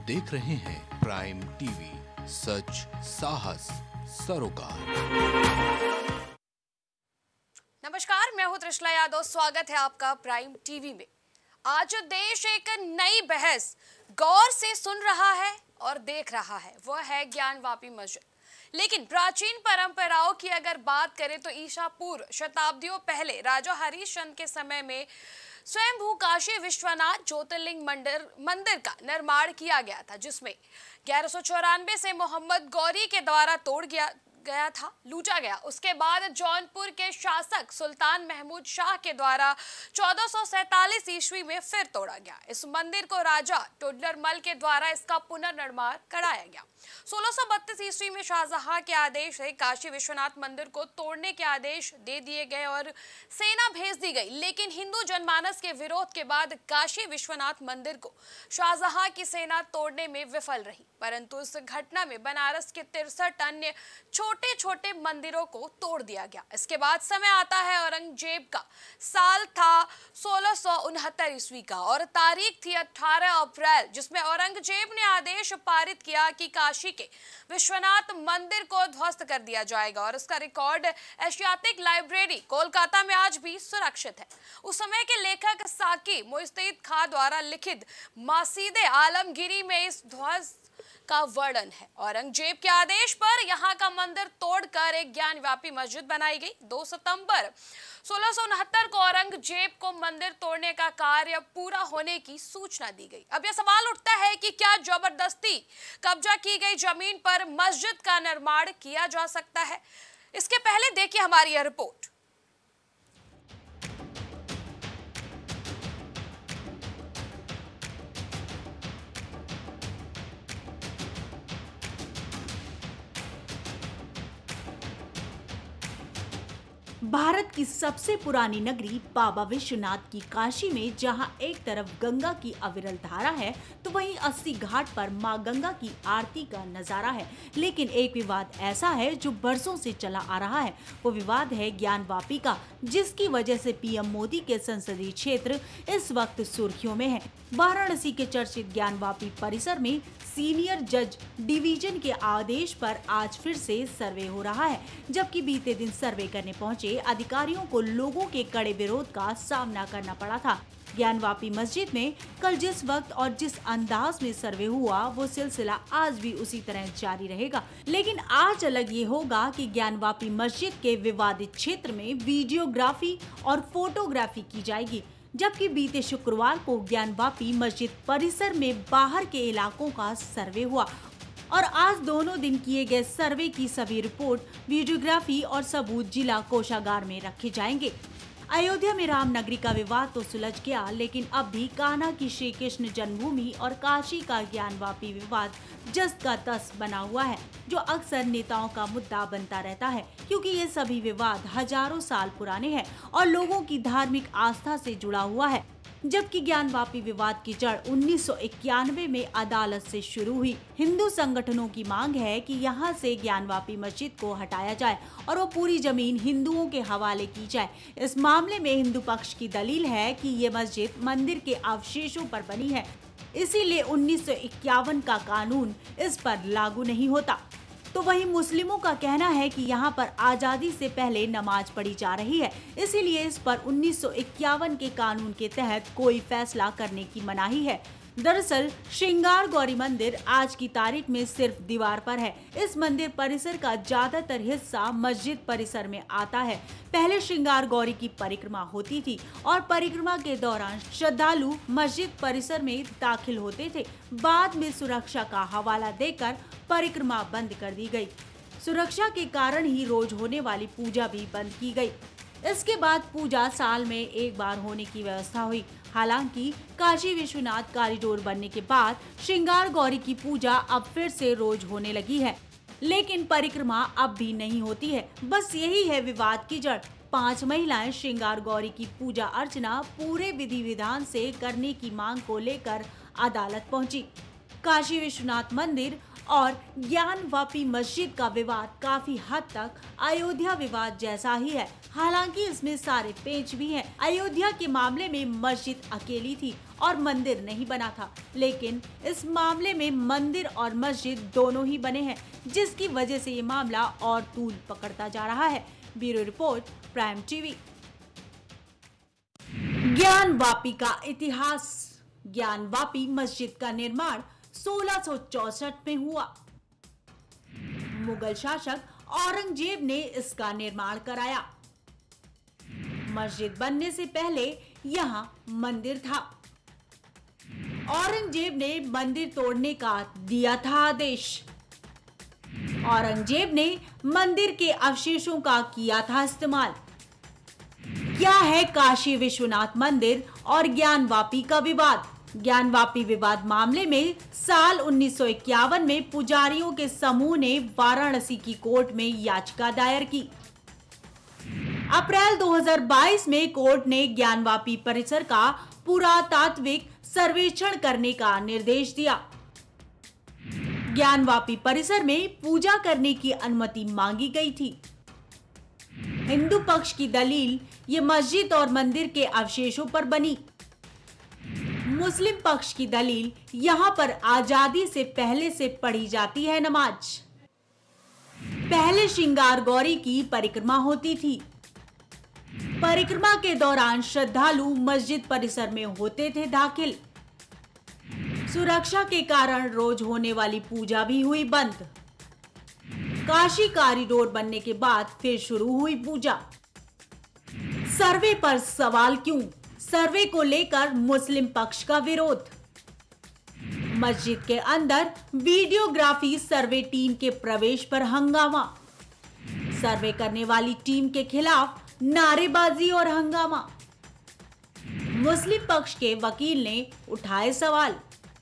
देख रहे हैं प्राइम टीवी, सच साहस सरोकार। नमस्कार, मैं हूं त्रिशला यादव। स्वागत है आपका प्राइम टीवी में। आज देश एक नई बहस गौर से सुन रहा है और देख रहा है, वह है ज्ञानवापी मस्जिद। लेकिन प्राचीन परंपराओं की अगर बात करें तो ईसा पूर्व शताब्दियों पहले राजा हरिश्चंद्र के समय में स्वयंभू काशी विश्वनाथ ज्योतिर्लिंग मंदिर का निर्माण किया गया था, जिसमें 1194 से मोहम्मद गौरी के द्वारा लूटा गया। उसके बाद जौनपुर के शासक सुल्तान महमूद शाह के द्वारा 1447 ईस्वी में फिर तोड़ा गया। इस मंदिर को राजा टोडरमल के द्वारा इसका पुनर्निर्माण कराया गया। 1632 ईस्वी में शाहजहां के आदेश से काशी विश्वनाथ मंदिर को तोड़ने के आदेश दे दिए गए और सेना भेज दी गई। लेकिन हिंदू जनमानस के विरोध के बाद काशी विश्वनाथ मंदिर को शाहजहां की सेना तोड़ने में विफल रही, परंतु इस घटना में बनारस के 63 अन्य छोटे छोटे मंदिरों को तोड़ दिया गया। इसके बाद समय आता है औरंगजेब का। साल था 1669 ईस्वी का और तारीख थी 18 अप्रैल, जिसमें औरंगजेब ने आदेश पारित किया कि काशी के विश्वनाथ मंदिर को ध्वस्त कर दिया जाएगा और उसका रिकॉर्ड एशियाटिक लाइब्रेरी कोलकाता में आज भी सुरक्षित है। उस समय के लेखक साकी मुइज़्ज़ खां द्वारा लिखित मसीदे आलमगीरी में इस ध्वस्त का वर्णन है। औरंगजेब के आदेश पर यहाँ का मंदिर तोड़कर एक ज्ञानव्यापी मस्जिद बनाई गई। 2 सितंबर 1669 को औरंगजेब को मंदिर तोड़ने का कार्य पूरा होने की सूचना दी गई। अब यह सवाल उठता है कि क्या जबरदस्ती कब्जा की गई जमीन पर मस्जिद का निर्माण किया जा सकता है? इसके पहले देखिए हमारी यह रिपोर्ट। भारत की सबसे पुरानी नगरी बाबा विश्वनाथ की काशी में जहां एक तरफ गंगा की अविरल धारा है तो वहीं 80 घाट पर मां गंगा की आरती का नजारा है। लेकिन एक विवाद ऐसा है जो बरसों से चला आ रहा है। वो विवाद है ज्ञानवापी का, जिसकी वजह से पीएम मोदी के संसदीय क्षेत्र इस वक्त सुर्खियों में है। वाराणसी के चर्चित ज्ञानवापी परिसर में सीनियर जज डिवीजन के आदेश पर आज फिर से सर्वे हो रहा है, जबकि बीते दिन सर्वे करने पहुंचे अधिकारियों को लोगों के कड़े विरोध का सामना करना पड़ा था। ज्ञानवापी मस्जिद में कल जिस वक्त और जिस अंदाज में सर्वे हुआ वो सिलसिला आज भी उसी तरह जारी रहेगा। लेकिन आज अलग ये होगा कि ज्ञानवापी मस्जिद के विवादित क्षेत्र में वीडियोग्राफी और फोटोग्राफी की जाएगी, जबकि बीते शुक्रवार को ज्ञानवापी मस्जिद परिसर में बाहर के इलाकों का सर्वे हुआ और आज दोनों दिन किए गए सर्वे की सभी रिपोर्ट, वीडियोग्राफी और सबूत जिला कोषागार में रखे जाएंगे। अयोध्या में रामनगरी का विवाद तो सुलझ गया, लेकिन अब भी कान्हा की श्री कृष्ण जन्मभूमि और काशी का ज्ञानवापी विवाद जस्त का तस्त बना हुआ है, जो अक्सर नेताओं का मुद्दा बनता रहता है, क्योंकि ये सभी विवाद हजारों साल पुराने हैं और लोगों की धार्मिक आस्था से जुड़ा हुआ है। जबकि ज्ञानवापी विवाद की जड़ 1991 में अदालत से शुरू हुई। हिंदू संगठनों की मांग है कि यहां से ज्ञानवापी मस्जिद को हटाया जाए और वो पूरी जमीन हिंदुओं के हवाले की जाए। इस मामले में हिंदू पक्ष की दलील है कि ये मस्जिद मंदिर के अवशेषों पर बनी है, इसीलिए 1951 का कानून इस पर लागू नहीं होता। तो वहीं मुस्लिमों का कहना है कि यहाँ पर आजादी से पहले नमाज पढ़ी जा रही है, इसीलिए इस पर 1951 के कानून के तहत कोई फैसला करने की मनाही है। दरअसल श्रृंगार गौरी मंदिर आज की तारीख में सिर्फ दीवार पर है। इस मंदिर परिसर का ज्यादातर हिस्सा मस्जिद परिसर में आता है। पहले श्रृंगार गौरी की परिक्रमा होती थी और परिक्रमा के दौरान श्रद्धालु मस्जिद परिसर में दाखिल होते थे। बाद में सुरक्षा का हवाला देकर परिक्रमा बंद कर दी गई। सुरक्षा के कारण ही रोज होने वाली पूजा भी बंद की गई। इसके बाद पूजा साल में एक बार होने की व्यवस्था हुई। हालांकि काशी विश्वनाथ कॉरिडोर बनने के बाद श्रृंगार गौरी की पूजा अब फिर से रोज होने लगी है, लेकिन परिक्रमा अब भी नहीं होती है। बस यही है विवाद की जड़। 5 महिलाएं श्रृंगार गौरी की पूजा अर्चना पूरे विधि विधान से करने की मांग को लेकर अदालत पहुंची। काशी विश्वनाथ मंदिर और ज्ञानवापी मस्जिद का विवाद काफी हद तक अयोध्या विवाद जैसा ही है। हालांकि इसमें सारे पेच भी हैं। अयोध्या के मामले में मस्जिद अकेली थी और मंदिर नहीं बना था, लेकिन इस मामले में मंदिर और मस्जिद दोनों ही बने हैं, जिसकी वजह से ये मामला और तूल पकड़ता जा रहा है। Bureau report, prime TV. Gyanvapi का इतिहास। ज्ञानवापी मस्जिद का निर्माण 1664 में हुआ। मुगल शासक औरंगजेब ने इसका निर्माण कराया। मस्जिद बनने से पहले यहाँ मंदिर था। औरंगजेब ने मंदिर तोड़ने का दिया था आदेश। औरंगजेब ने मंदिर के अवशेषों का किया था इस्तेमाल। क्या है काशी विश्वनाथ मंदिर और ज्ञानवापी का विवाद? ज्ञानवापी विवाद मामले में साल 1951 में पुजारियों के समूह ने वाराणसी की कोर्ट में याचिका दायर की। अप्रैल 2022 में कोर्ट ने ज्ञानवापी परिसर का पुरातात्विक सर्वेक्षण करने का निर्देश दिया। ज्ञानवापी परिसर में पूजा करने की अनुमति मांगी गई थी। हिंदू पक्ष की दलील ये मस्जिद और मंदिर के अवशेषों पर बनी। मुस्लिम पक्ष की दलील यहाँ पर आजादी से पहले से पढ़ी जाती है नमाज। पहले श्रृंगार गौरी की परिक्रमा होती थी। परिक्रमा के दौरान श्रद्धालु मस्जिद परिसर में होते थे दाखिल। सुरक्षा के कारण रोज होने वाली पूजा भी हुई बंद। काशी कॉरिडोर बनने के बाद फिर शुरू हुई पूजा। सर्वे पर सवाल क्यों? सर्वे को लेकर मुस्लिम पक्ष का विरोध। मस्जिद के अंदर वीडियोग्राफी सर्वे टीम के प्रवेश पर हंगामा। सर्वे करने वाली टीम के खिलाफ नारेबाजी और हंगामा। मुस्लिम पक्ष के वकील ने उठाए सवाल।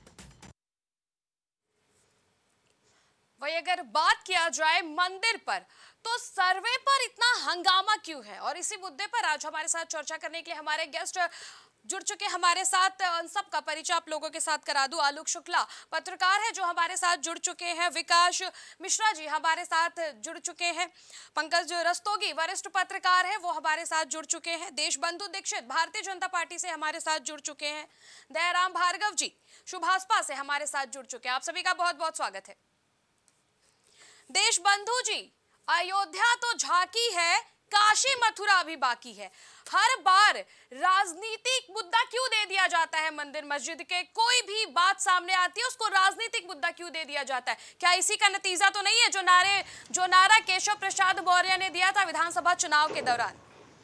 वही अगर बात किया जाए मंदिर पर, तो सर्वे पर इतना हंगामा क्यों है? और इसी मुद्दे पर आज हमारे साथ चर्चा करने के लिए हमारे गेस्ट जुड़ चुके हमारे साथ। सबका परिचय आप लोगों के साथ करा दूं। आलोक शुक्ला पत्रकार है जो हमारे साथ जुड़ चुके हैं। विकास मिश्रा जी हमारे साथ जुड़ चुके हैं। पंकज रस्तोगी वरिष्ठ पत्रकार है, वो हमारे साथ जुड़ चुके हैं। देशबंधु दीक्षित भारतीय जनता पार्टी से हमारे साथ जुड़ चुके हैं। दयाराम भार्गव जी शुभास्पा से हमारे साथ जुड़ चुके हैं। आप सभी का बहुत बहुत स्वागत है। देशबंधु जी, अयोध्या तो झांकी है, काशी मथुरा अभी बाकी है। हर बार राजनीतिक मुद्दा क्यों दे दिया जाता है? मंदिर मस्जिद के कोई भी बात सामने आती है उसको राजनीतिक मुद्दा क्यों दे दिया जाता है? क्या इसी का नतीजा तो नहीं है जो नारा केशव प्रसाद मौर्य ने दिया था विधानसभा चुनाव के दौरान?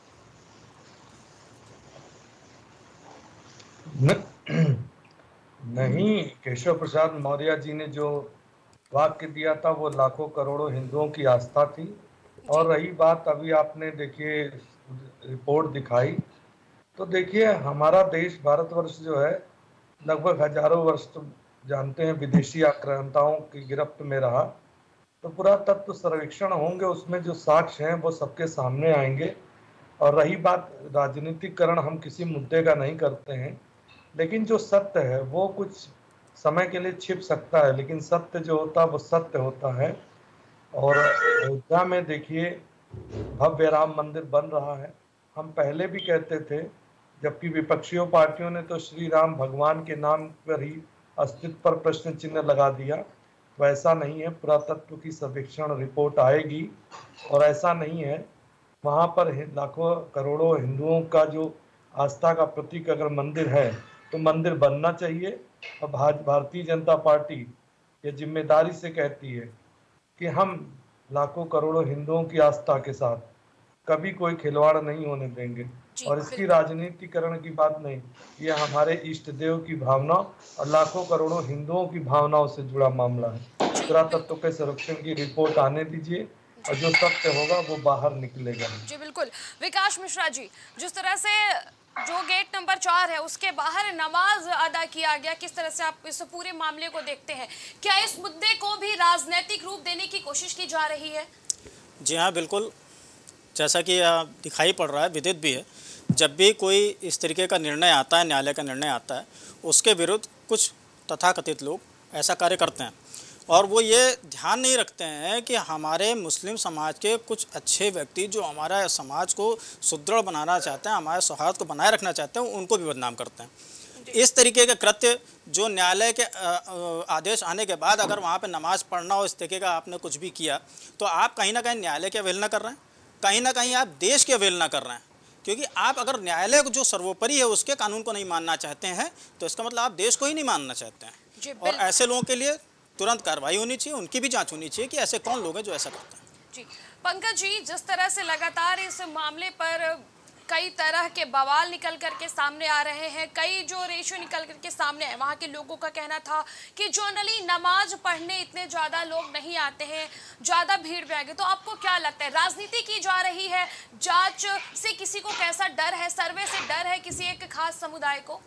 नहीं, केशव प्रसाद मौर्य जी ने जो वाक्य दिया था वो लाखों करोड़ों हिंदुओं की आस्था थी। और रही बात अभी आपने देखिए रिपोर्ट दिखाई, तो देखिए हमारा देश भारतवर्ष जो है लगभग हजारों वर्ष तो जानते हैं विदेशी आक्रांताओं की गिरफ्त में रहा। तो पुरातत्व सर्वेक्षण होंगे, उसमें जो साक्ष्य हैं वो सबके सामने आएंगे। और रही बात राजनीतिकरण, हम किसी मुद्दे का नहीं करते हैं, लेकिन जो सत्य है वो कुछ समय के लिए छिप सकता है, लेकिन सत्य जो होता है वो सत्य होता है। और अयोध्या में देखिए भव्य राम मंदिर बन रहा है। हम पहले भी कहते थे, जबकि विपक्षी पार्टियों ने तो श्री राम भगवान के नाम पर ही अस्तित्व पर प्रश्न चिन्ह लगा दिया। तो ऐसा नहीं है, पुरातत्व की सर्वेक्षण रिपोर्ट आएगी और ऐसा नहीं है। वहाँ पर लाखों करोड़ों हिंदुओं का जो आस्था का प्रतीक अगर मंदिर है तो मंदिर बनना चाहिए। और भारतीय जनता पार्टी ये जिम्मेदारी से कहती है कि हम लाखों करोड़ों हिंदुओं की आस्था के साथ कभी कोई खिलवाड़ नहीं होने देंगे। और इसकी राजनीतिकरण की बात नहीं, ये हमारे इष्ट देव की भावना और लाखों करोड़ों हिंदुओं की भावनाओं से जुड़ा मामला है। पुरातत्व के संरक्षण की रिपोर्ट आने दीजिए और जो सत्य होगा वो बाहर निकलेगा। जी बिल्कुल। विकास मिश्रा जी, जिस तरह से जो गेट नंबर 4 है उसके बाहर नमाज अदा किया गया, किस तरह से आप इस पूरे मामले को देखते हैं? क्या इस मुद्दे को भी राजनीतिक रूप देने की कोशिश की जा रही है? जी हाँ, बिल्कुल। जैसा कि दिखाई पड़ रहा है, विदित भी है, जब भी कोई इस तरीके का निर्णय आता है, न्यायालय का निर्णय आता है, उसके विरुद्ध कुछ तथाकथित लोग ऐसा कार्य करते हैं। और वो ये ध्यान नहीं रखते हैं कि हमारे मुस्लिम समाज के कुछ अच्छे व्यक्ति जो हमारा समाज को सुदृढ़ बनाना चाहते हैं, हमारे सौहार्द को बनाए रखना चाहते हैं, उनको भी बदनाम करते हैं। इस तरीके के कृत्य जो न्यायालय के आदेश आने के बाद अगर वहाँ पे नमाज पढ़ना हो, इस तरीके का आपने कुछ भी किया, तो आप कहीं ना कहीं न्यायालय की अवहेलना कर रहे हैं, कहीं ना कहीं आप देश की अवहेलना कर रहे हैं। क्योंकि आप अगर न्यायालय जो सर्वोपरि है उसके कानून को नहीं मानना चाहते हैं, तो इसका मतलब आप देश को ही नहीं मानना चाहते हैं। और ऐसे लोगों के लिए तुरंत कार्रवाई होनी चाहिए, उनकी भी जाँच होनी चाहिए कि ऐसे कौन लोग हैं जो ऐसा करते हैं। जी पंकज जी, जिस तरह से लगातार इस मामले पर कई तरह के बवाल निकल करके सामने आ रहे हैं, कई जो रेशियो निकल करके सामने है, वहाँ के लोगों का कहना था कि जनरली नमाज पढ़ने इतने ज़्यादा लोग नहीं आते हैं, ज़्यादा भीड़ में आएंगे। तो आपको क्या लगता है, राजनीति की जा रही है, जांच से किसी को कैसा डर है, सर्वे से डर है किसी एक खास समुदाय को?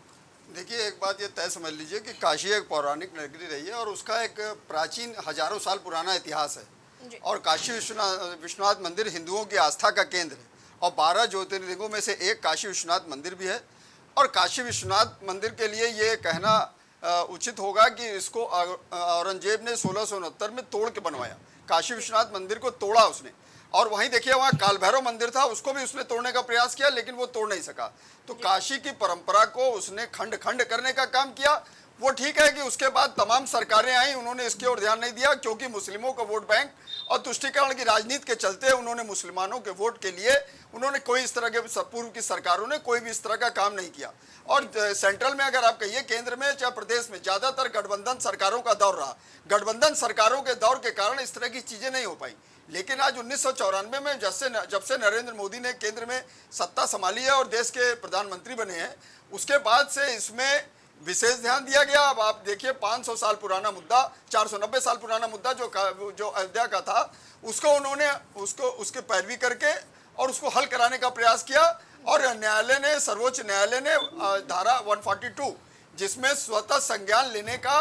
देखिए, एक बात ये तय समझ लीजिए कि काशी एक पौराणिक नगरी रही है और उसका एक प्राचीन हजारों साल पुराना इतिहास है। और काशी विश्वनाथ मंदिर हिंदुओं की आस्था का केंद्र है और 12 ज्योतिर्लिंगों में से एक काशी विश्वनाथ मंदिर भी है। और काशी विश्वनाथ मंदिर के लिए ये कहना उचित होगा कि इसको औरंगजेब ने 1669 में तोड़ के बनवाया। काशी विश्वनाथ मंदिर को तोड़ा उसने। और वहीं देखिए, वहाँ काल भैरव मंदिर था, उसको भी उसने तोड़ने का प्रयास किया, लेकिन वो तोड़ नहीं सका। तो काशी की परंपरा को उसने खंड खंड करने का काम किया। वो ठीक है कि उसके बाद तमाम सरकारें आई, उन्होंने इसकी ओर ध्यान नहीं दिया, क्योंकि मुस्लिमों का वोट बैंक और तुष्टीकरण की राजनीति के चलते उन्होंने मुसलमानों के वोट के लिए उन्होंने कोई इस तरह के, पूर्व की सरकारों ने कोई भी इस तरह का काम नहीं किया। और सेंट्रल में अगर आप कहिए, केंद्र में चाहे प्रदेश में, ज़्यादातर गठबंधन सरकारों का दौर रहा। गठबंधन सरकारों के दौर के कारण इस तरह की चीज़ें नहीं हो पाई। लेकिन आज 1994 में जब से नरेंद्र मोदी ने केंद्र में सत्ता संभाली है और देश के प्रधानमंत्री बने हैं, उसके बाद से इसमें विशेष ध्यान दिया गया। अब आप देखिए, 500 साल पुराना मुद्दा, 490 साल पुराना मुद्दा जो अयोध्या का था, उसको उन्होंने उसके पैरवी करके और उसको हल कराने का प्रयास किया। और न्यायालय ने, सर्वोच्च न्यायालय ने धारा 142, जिसमें स्वतः संज्ञान लेने का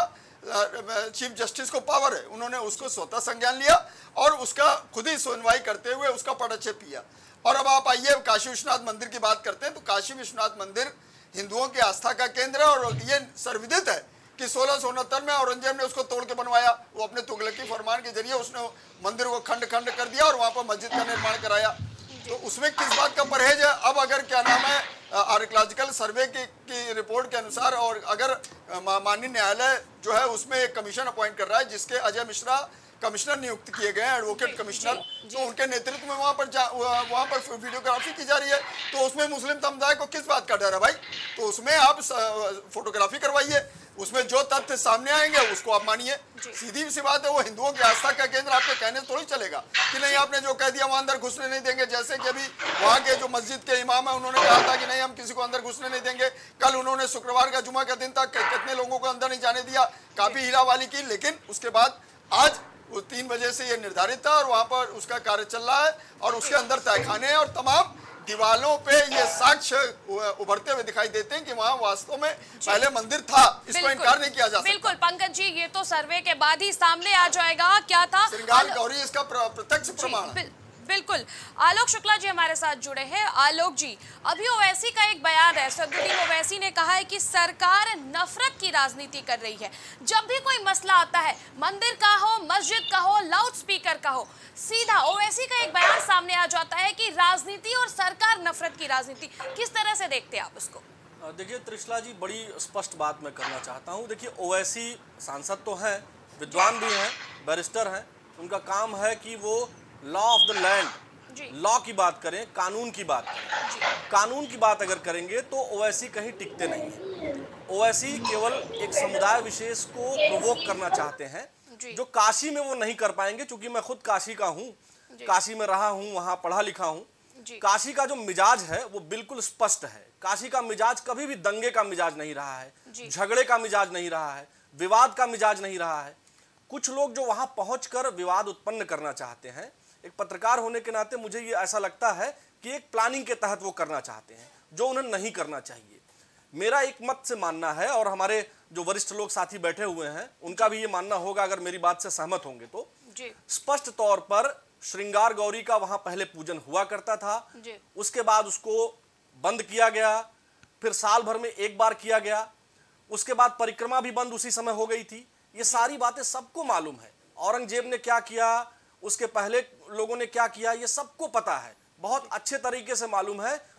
चीफ जस्टिस को पावर है, उन्होंने उसको स्वतः संज्ञान लिया और उसका खुद ही सुनवाई करते हुए उसका पदक्षेप किया। और अब आप आइए, काशी विश्वनाथ मंदिर की बात करते हैं। तो काशी विश्वनाथ मंदिर हिंदुओं की आस्था का केंद्र है और ये सर्वविदित है कि 1669 में औरंगजेब ने उसको तोड़ के बनवाया। वो अपने तुगलकी फरमान के जरिए उसने मंदिर को खंड खंड कर दिया और वहाँ पर मस्जिद का निर्माण कराया। तो उसमें किस बात का परहेज है? अब अगर क्या नाम है, आर्कियोलॉजिकल सर्वे की रिपोर्ट के अनुसार, और अगर माननीय न्यायालय जो है उसमें एक कमीशन अपॉइंट कर रहा है, जिसके अजय मिश्रा कमिश्नर नियुक्त किए गए हैं, एडवोकेट कमिश्नर, तो उनके नेतृत्व में वहाँ पर वीडियोग्राफी की जा रही है। तो उसमें मुस्लिम समुदाय को किस बात का डर है भाई? तो उसमें आप फोटोग्राफी करवाइए, उसमें जो तथ्य सामने आएंगे उसको आप मानिए। सीधी सी बात है, वो हिंदुओं की आस्था का केंद्र आपके कहने से थोड़ी चलेगा कि नहीं, आपने जो कह दिया वहाँ अंदर घुसने नहीं देंगे। जैसे कि अभी वहाँ के जो मस्जिद के इमाम है, उन्होंने कहा था कि नहीं, हम किसी को अंदर घुसने नहीं देंगे। कल उन्होंने शुक्रवार का जुमा का दिन था, कितने लोगों को अंदर नहीं जाने दिया, काफी हीरावाली की। लेकिन उसके बाद आज वो 3 बजे से ये निर्धारित था और वहाँ पर उसका कार्य चल रहा है और उसके अंदर तहखाने हैं और तमाम दीवालों पे ये साक्ष्य उभरते हुए दिखाई देते हैं कि वहाँ वास्तव में पहले मंदिर था। इसको इनकार नहीं किया जा सकता। बिल्कुल पंकज जी, ये तो सर्वे के बाद ही सामने आ जाएगा क्या था। श्रृंगार गौरी इसका प्रत्यक्ष प्रमाण है। बिल्कुल। आलोक शुक्ला जी हमारे साथ जुड़े हैं। आलोक जी, अभी ओवैसी का एक बयान है, सदुद्दीन ओवैसी ने कहा है कि सरकार नफरत की राजनीति कर रही है। जब भी कोई मसला आता है, मंदिर का हो, मस्जिद का हो, लाउड स्पीकर का हो, सीधा ओवैसी का एक बयान सामने आ जाता है कि राजनीति और सरकार नफरत की राजनीति। किस तरह से देखते हैं आप उसको? देखिए त्रिशला जी, बड़ी स्पष्ट बात मैं करना चाहता हूँ। देखिए, ओवैसी सांसद तो हैं, विद्वान भी हैं, बैरिस्टर हैं। उनका काम है कि वो law of the land, law की बात करें, कानून की बात करें। कानून की बात अगर करेंगे तो ओवैसी कहीं टिकते नहीं हैं। ओवैसी केवल एक समुदाय विशेष को प्रोवोक करना चाहते हैं, जो काशी में वो नहीं कर पाएंगे। चूंकि मैं खुद काशी का हूँ, काशी में रहा हूँ, वहाँ पढ़ा लिखा हूँ। काशी का जो मिजाज है वो बिल्कुल स्पष्ट है। काशी का मिजाज कभी भी दंगे का मिजाज नहीं रहा है, झगड़े का मिजाज नहीं रहा है, विवाद का मिजाज नहीं रहा है। कुछ लोग जो वहाँ पहुँचकर विवाद उत्पन्न करना चाहते हैं, एक पत्रकार होने के नाते मुझे ये ऐसा लगता है कि एक प्लानिंग के तहत वो करना चाहते हैं, जो उन्हें नहीं करना चाहिए। मेरा एक मत से मानना है, और हमारे जो वरिष्ठ लोग साथी बैठे हुए हैं उनका भी ये मानना होगा, अगर मेरी बात से सहमत होंगे तो, स्पष्ट तौर पर श्रृंगार गौरी का वहां पहले पूजन हुआ करता था, उसके बाद उसको बंद किया गया, फिर साल भर में एक बार किया गया, उसके बाद परिक्रमा भी बंद उसी समय हो गई थी। ये सारी बातें सबको मालूम है। औरंगजेब ने क्या किया, उसके पहले लोगों ने क्या किया, ये सबको पता है, बहुत अच्छे तरीके से मालूम है।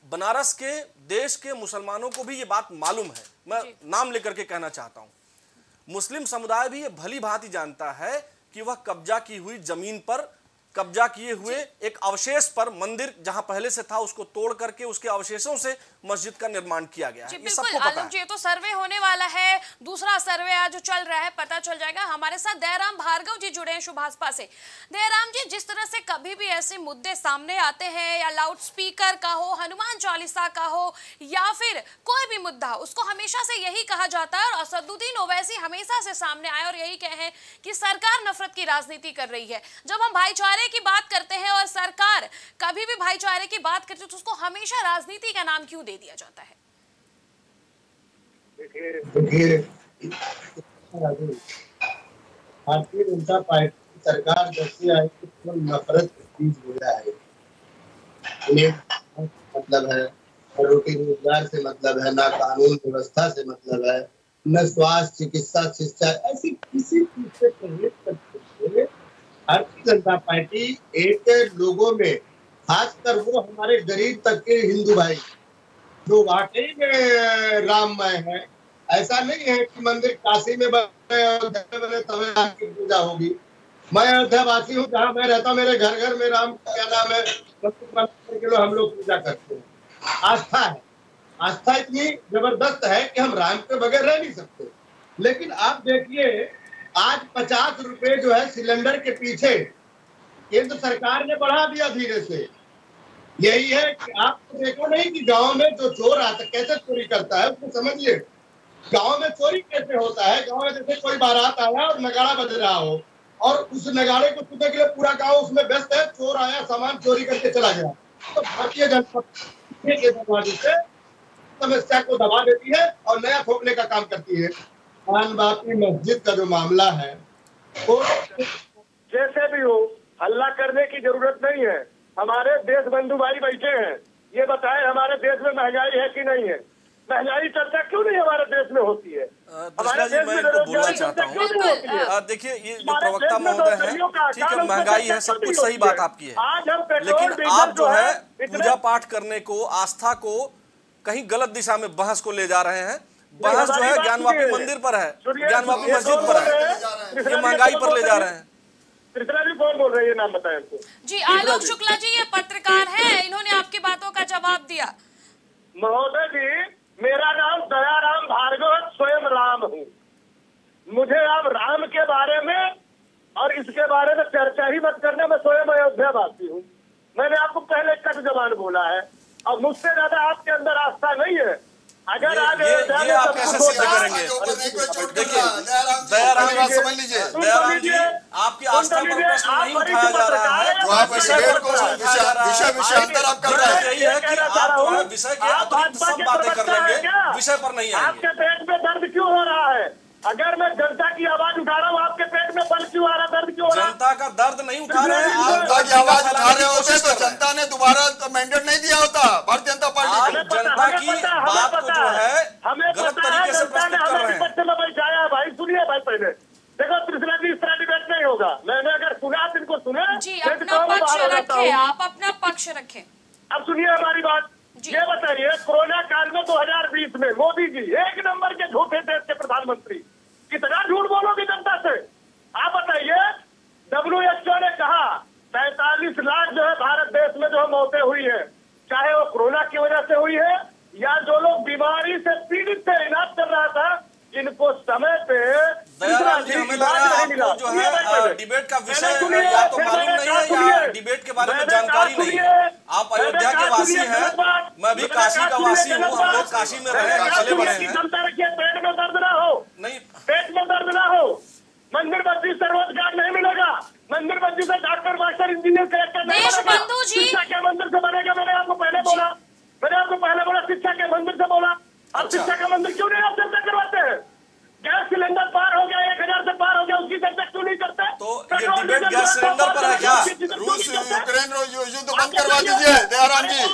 बनारस के देश के मुसलमानों को भी ये बात मालूम है, मैं नाम लेकर के कहना चाहता हूं। मुस्लिम समुदाय भी ये भली भांति जानता है कि वह कब्जा की हुई जमीन पर, कब्जा किए हुए एक अवशेष पर, मंदिर जहां पहले से था उसको तोड़ करके उसके अवशेषों से मस्जिद का निर्माण किया गया है। ये सबको पता है। ये तो सर्वे होने वाला है, दूसरा सर्वे आज जो चल रहा है, पता चल जाएगा। हमारे साथ दयाराम भार्गव जी जुड़े हैं शुभासपा से। दयाराम जी, जिस तरह से कभी भी ऐसे मुद्दे सामने आते हैं, या लाउड स्पीकर का हो, हनुमान चालीसा का हो, या फिर कोई भी मुद्दा, उसको हमेशा से यही कहा जाता है, और असदुद्दीन ओवैसी हमेशा से सामने आए और यही कहे कि सरकार नफरत की राजनीति कर रही है। जब हम भाईचारे की बात करते हैं और सरकार कभी भी भाईचारे की बात करती है, तो उसको हमेशा राजनीति का नाम क्यों दे दिया जाता है? देखिए, भारतीय जनता पार्टी सरकार जब से आई तो नफरत बीज बोला है। इन्हें मतलब है, रोटी रोजगार से मतलब है, ना कानून व्यवस्था से मतलब है, न स्वास्थ्य, चिकित्सा, शिक्षा, ऐसी किसी चीज से परहेज करते हुए भारतीय जनता पार्टी एक लोगों में, खासकर वो हमारे गरीब तक के हिंदू भाई जो वाकई में राममय है, ऐसा नहीं है कि मंदिर काशी में बने तभी राम की पूजा होगी। मैं अयोध्यावासी हूँ, जहाँ मैं रहता, मेरे घर घर में राम का क्या नाम है, किलो हम लोग पूजा करते हैं। आस्था है, आस्था इतनी जबरदस्त है कि हम राम के बगैर रह नहीं सकते। लेकिन आप देखिए, आज 50 रुपए जो है सिलेंडर के पीछे केंद्र सरकार ने बढ़ा दिया धीरे से। यही है कि आपको देखो नहीं कि गांव में जो चोर आता कैसे चोरी करता है, उसको समझिए। गांव में चोरी कैसे होता है, गांव में जैसे कोई बारात आया और नगाड़ा बज रहा हो, और उस नगाड़े को सुनने के लिए पूरा गांव उसमें व्यस्त है, चोर आया सामान चोरी करके चला गया। तो भारतीय जनता पार्टी के दरवाजे से समस्या को दबा देती है और नया थोपने का काम करती है। बापी मस्जिद का जो मामला है, वो जैसे भी हो, हल्ला करने की जरूरत नहीं है। हमारे देश बंधु भाई बैठे हैं, ये बताएं हमारे देश में महंगाई है कि नहीं है? महंगाई चर्चा क्यों नहीं हमारे देश में होती है? हमारे देश में बोलना चाहता हूँ, देखिए ये जो प्रवक्ता महोदय है, ठीक है, महंगाई है, सब कुछ सही बात आपकी है, लेकिन आप जो है पूजा पाठ करने को, आस्था को कहीं गलत दिशा में बहस को ले जा रहे हैं। बहस जो है ज्ञानवापी मंदिर पर है, ज्ञानवापी मस्जिद पर है, ये महंगाई पर ले जा रहे हैं। कृष्णा जी कौन बोल रहे हैं, नाम बताएं हमको। जी, आलोक शुक्ला जी, ये पत्रकार हैं, इन्होंने आपकी बातों का जवाब दिया। महोदय जी, मेरा नाम दयाराम भार्गव, स्वयं राम हूँ। मुझे आप राम के बारे में और इसके बारे में चर्चा ही मत करने, मैं स्वयं अयोध्यावासी हूँ। मैंने आपको पहले कट जबान बोला है, और मुझसे ज्यादा आपके अंदर आस्था नहीं है। अगर आज ये आप कैसे सिद्ध करेंगे? देखिए दयाराम, समझ लीजिए दयाराम जी, आपकी आस्था पर प्रश्न नहीं उठाया जा रहा है, तो आप विषयांतर आप कर रहे हैं। यही है कि आप जो है विषय के अतिरिक्त सब बातें कर लेंगे, विषय पर नहीं आएंगे। आपके पेट में दर्द क्यों हो रहा है? अगर मैं जनता की आवाज उठा रहा हूँ, आपके पेट में बल क्यों आ रहा, दर्द क्यों हो रहा? जनता का दर्द नहीं उठा रहे हैं, जनता की आवाज उठा रहे होते तो जनता ने दोबारा तो मैंडेट नहीं दिया होता भारतीय जनता पार्टी। जनता की बात को जो है गलत तरीके से प्रस्तुत कर रहे हैं। में बैठाया भाई, सुनिए भाई, पहले देखो कृष्णा जी, इस तरह डिबेट नहीं होगा। मैंने अगर सुना तो इनको सुने जी, अपना पक्ष रखें, आप अपना पक्ष रखें। अब सुनिए हमारी बात। ये बताइए, कोरोना काल में 2020 में मोदी जी एक नंबर के झूठे देश के प्रधानमंत्री, कितना झूठ बोलोगे जनता से? आप बताइए, WHO ने कहा 45 लाख जो है भारत देश में जो मौतें हुई है, चाहे वो कोरोना की वजह से हुई है या जो लोग बीमारी से पीड़ित थे, इलाज चल रहा था, इनको समय पे दयाराम जी, हमें लग रहा है आपको जो है डिबेट का विषय या तो मालूम नहीं है या डिबेट के बारे में जानकारी नहीं है। आप अयोध्या के वासी हैं, मैं भी काशी का वासी हूँ, हम लोग काशी में रहे, पले बड़े हैं। पेट में दर्द ना हो, नहीं पेट में दर्द ना हो, मंदिर मस्जिद से रोजगार नहीं मिलेगा, मंदिर मस्जिद से डॉक्टर, मास्टर, इंजीनियर, कलेक्टर नहीं बनेगा, शिक्षा के मंदिर से बनेगा। मैंने आपको पहले बोला, शिक्षा के मंदिर से बोला। अब शिक्षा का मंदिर क्यों नहीं आप चर्चा करवाते हैं? गैस सिलेंडर पार हो गया, 1000 से पार हो गया, उसकी चर्चा क्यों नहीं करते? तो ये डिबेट गैस सिलेंडर पर है क्या? रूस यूक्रेन युद्ध बंद करवा दीजिए दयाराम जी।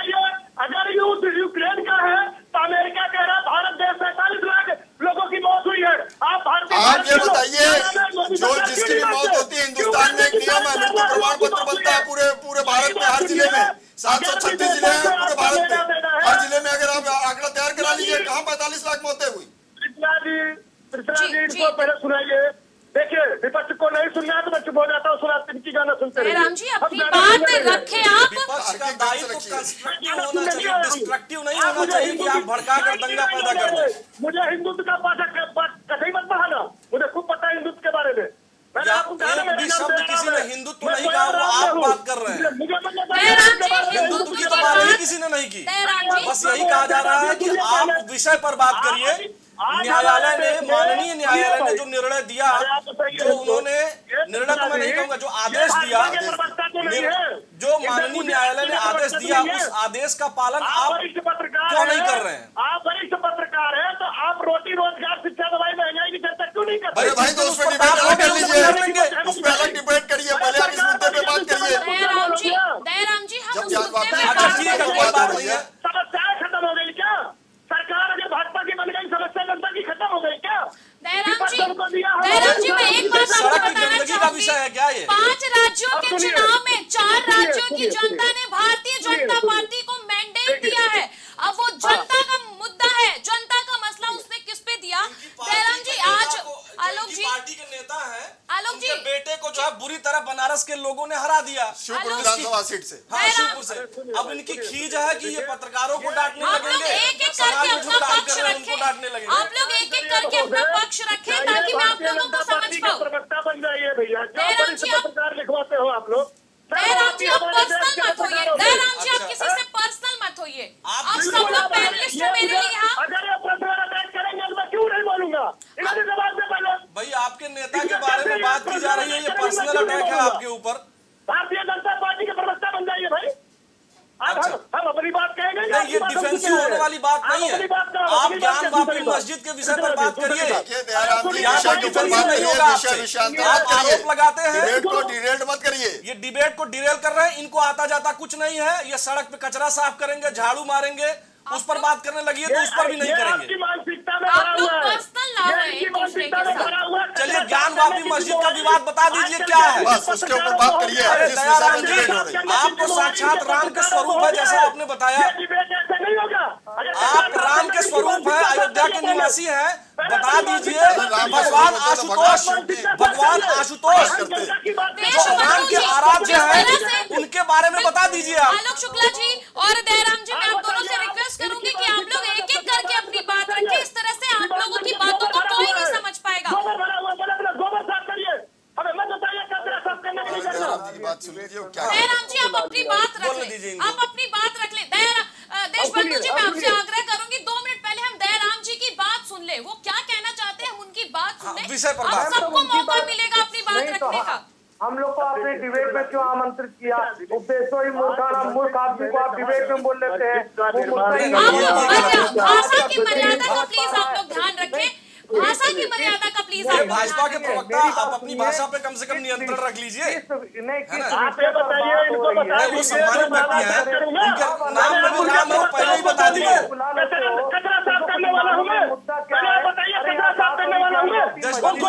अगर युद्ध यूक्रेन का है तो अमेरिका कह रहा भारत देश 47 लाख लोगों की मौत हुई है। आप ये बताइए, जो जिसकी भी मौत होती है, हिंदुस्तान में एक नियम है, मृत्यु प्रमाण पत्र बनता है पूरे भारत में, हर जिले में। 736 जिले हैं पूरे भारत में, हर जिले में अगर आप आंकड़ा तैयार करा लीजिए, कहाँ 45 लाख मौतें हुई। कृष्णा जी इनको पहले सुनाइए। देखिए विपक्ष को नहीं सुनना है तो मैं चुप हो जाता हूँ, सुना इनकी गाना सुनते रहिए। राम जी अपनी बात रखे आप। विपक्ष का दायित्व कंस्ट्रक्टिव होना चाहिए, डिस्ट्रक्टिव नहीं होना चाहिए कि आप भड़का कर दंगा पैदा कर दें। मुझे हिंदुत्व का पाठक कहीं मत बढ़ाना, मुझे खूब पता है हिंदुत्व के बारे में। एक भी शब्द किसी ने हिंदुत्व नहीं कहा, वो आप बात कर रहे हैं। हिंदुत्व की तो बात ही किसी ने नहीं की, बस यही कहा जा रहा है कि आप विषय पर बात करिए। न्यायालय ने, माननीय न्यायालय ने जो निर्णय दिया, जो उन्होंने निर्णय तो मैं नहीं कहूंगा, जो आदेश दिया, जो माननीय न्यायालय ने आदेश दिया, उस आदेश का पालन आप क्यों नहीं कर रहे हैं? आप वरिष्ठ पत्रकार हैं तो आप रोटी रोजगार शिक्षा दवाई महंगाई की चर्चा क्यों नहीं करते? अरे भाई तो उस पर डिबेट अलग कर लीजिए, उस पर अलग डिबेट करिए, पहले आप इस मुद्दे पे बात करिए। दयाराम जी हम जब बात नहीं है, समस्याएं खत्म हो गई क्या? सरकार अगर भाजपा की बन गई, समस्या जनता की खत्म हो गई क्या? दयाराम जी मैं एक बात आपको बताना चाहूंगी, 5 राज्यों के चुनाव में 4 राज्यों की जनता ने भारतीय जनता पार्टी को मैंडेट दिया है। अब वो जनता का मुद्दा है, जनता का मसला उसने किस पे दिया? दयाराम जी आज आलोक जी पार्टी के नेता है, आलोक जी बेटे को जो है बुरी तरह बनारस के लोगों ने हरा दिया शिवपुर विधानसभा सीट से। हाँ, शिवपुर से। अब इनकी खींच है कि ये पत्रकारों को डांटने लगेंगे, एक-एक करके अपना पक्ष रखें, आप लोग एक-एक करके अपना पक्ष रखें ताकि मैं आप लोगों को समझ पाऊं। प्रवक्ता बन जाइए भैया, क्या पत्रकार लिखवाते हो आप लोग? दयाराम जी आप पर्सनल मत होइए, दयाराम जी आप किसी से पर्सनल मत होइए, आप सब लोग पैनलिस्ट हो मेरे लिए। अगर ये पर्सनल अटैक करेंगे तो मैं क्यों नहीं बोलूंगा? इन्होंने जवाब दे पहले। भाई आपके नेता के बारे में बात की जा रही है, ये पर्सनल अटैक है आपके ऊपर। भारतीय जनता पार्टी के प्रवक्ता बन जाइए भाई। हम अपनी बात कहेंगे, नहीं ये डिफेंसिव होने वाली बात नहीं है। आप ज्ञान वापी मस्जिद के विषय पर बात करिए, आप आरोप लगाते हैं, डिबेट मत करिए। ये डिबेट को डिरेल कर रहे हैं, इनको आता जाता कुछ नहीं है। ये सड़क पे कचरा साफ करेंगे, झाड़ू मारेंगे, उस पर बात करने लगी है तो उस पर भी नहीं करेंगे। चलिए ज्ञान वापी मस्जिद का विवाद बता दीजिए क्या है, बस उसके ऊपर बात करिए। अरे दयाराम जी आप तो साक्षात राम के स्वरूप है, जैसा आपने बताया। आप राम के स्वरूप है, अयोध्या के निवासी हैं, बता दीजिए भगवान आशुतोष, भगवान आशुतोष जो राम के आराध्य हैं, उनके बारे में बता दीजिए आप। आलोक शुक्ला जी और दयाराम जी मैं आप दोनों से रिक्वेस्ट करूंगी कि आप लोग एक-एक करके अपनी बात रखें, इस तरह से आप लोगों की बातों को कोई नहीं समझ पाएगा। दयाराम जी आप अपनी बात रख लें, आप अपनी बात रख लें। देशबंधु जी मैं आपसे आग्रह करूंगी 2 मिनट पहले हम दयाराम जी की बात सुन ले, वो क्या कहना चाहते हैं हम उनकी बात सुन ले, विषय पर आप सबको मौका मिलेगा अपनी बात रखने का। हम लोग को आपने डिबेट में क्यों आमंत्रित किया? उपदेशों ही मूर्ख आदमी को आप डिबेट में बोल लेते हैं। भाषा की मर्यादा का प्लीज आप लोग ध्यान रखें, भाषा की मर्यादा का प्लीज। भाजपा के प्रवक्ता आप अपनी भाषा पे कम से कम नियंत्रण रख लीजिए। आप ये बताइए, इनको बताइए, वो सम्मानित व्यक्ति है, उनके नाम में भी नाम है, वो पहले ही बता दिए। कचरा साफ करने वाला हूँ मैं, बताइए कचरा साफ करने वाला हूँ मैं। देशबंधु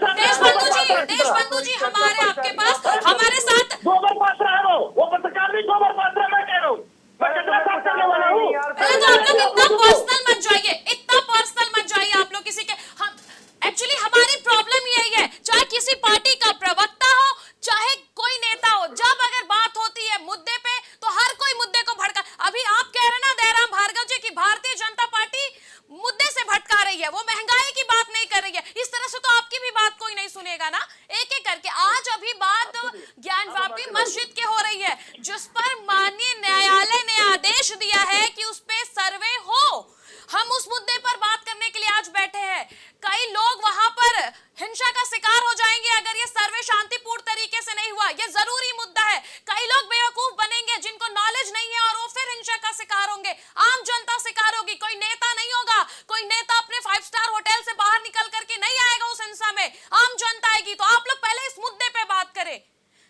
जी हमारे आपके पास हमारे साथ गोबर पात्रा है, वो पत्रकार नहीं, गोबर पात्रा मैं कह रहा हूँ, मैं कचरा साफ करने वाला हूँ। पहले तो आप लोग इतना पर्सनल मत जाइए, इतना पर्सनल मत जाइए आप लोग किसी के। हम एक्चुअली हमारी प्रॉब्लम यही है, चाहे किसी पार्टी का प्रवक्ता हो, चाहे कोई नेता हो, जब अगर बात होती है मुद्दे पे तो हर कोई मुद्दे को भड़का। अभी आप कह रहे ना दयाराम भार्गव जी की भारतीय जनता पार्टी मुद्दे से भटका रही है, वो महंगाई की बात नहीं कर रही है, इस तरह से तो आपकी भी बात कोई नहीं सुनेगा ना। एक-एक करके आज अभी बात ज्ञान वापी मस्जिद की हो रही है, जिस पर माननीय न्यायालय ने आदेश दिया है कि उस पे सर्वे हो। हम उस मुद्दे पर बात करने के लिए आज बैठे हैं। कई लोग वहां पर हिंसा का शिकार हो जाएंगे अगर ये सर्वे शांतिपूर्ण तरीके से नहीं हुआ, ये जरूरी मुद्दा है। कई लोग बेवकूफ बनेंगे जिनको नॉलेज नहीं है और वो फिर हिंसा का शिकार होंगे, आम जनता शिकार होगी, कोई नेता नहीं होगा, कोई नेता अपने 5 स्टार होटल से बाहर निकल करके नहीं आएगा उस हिंसा में, आम जनता आएगी। तो आप लोग पहले इस मुद्दे पे बात करें।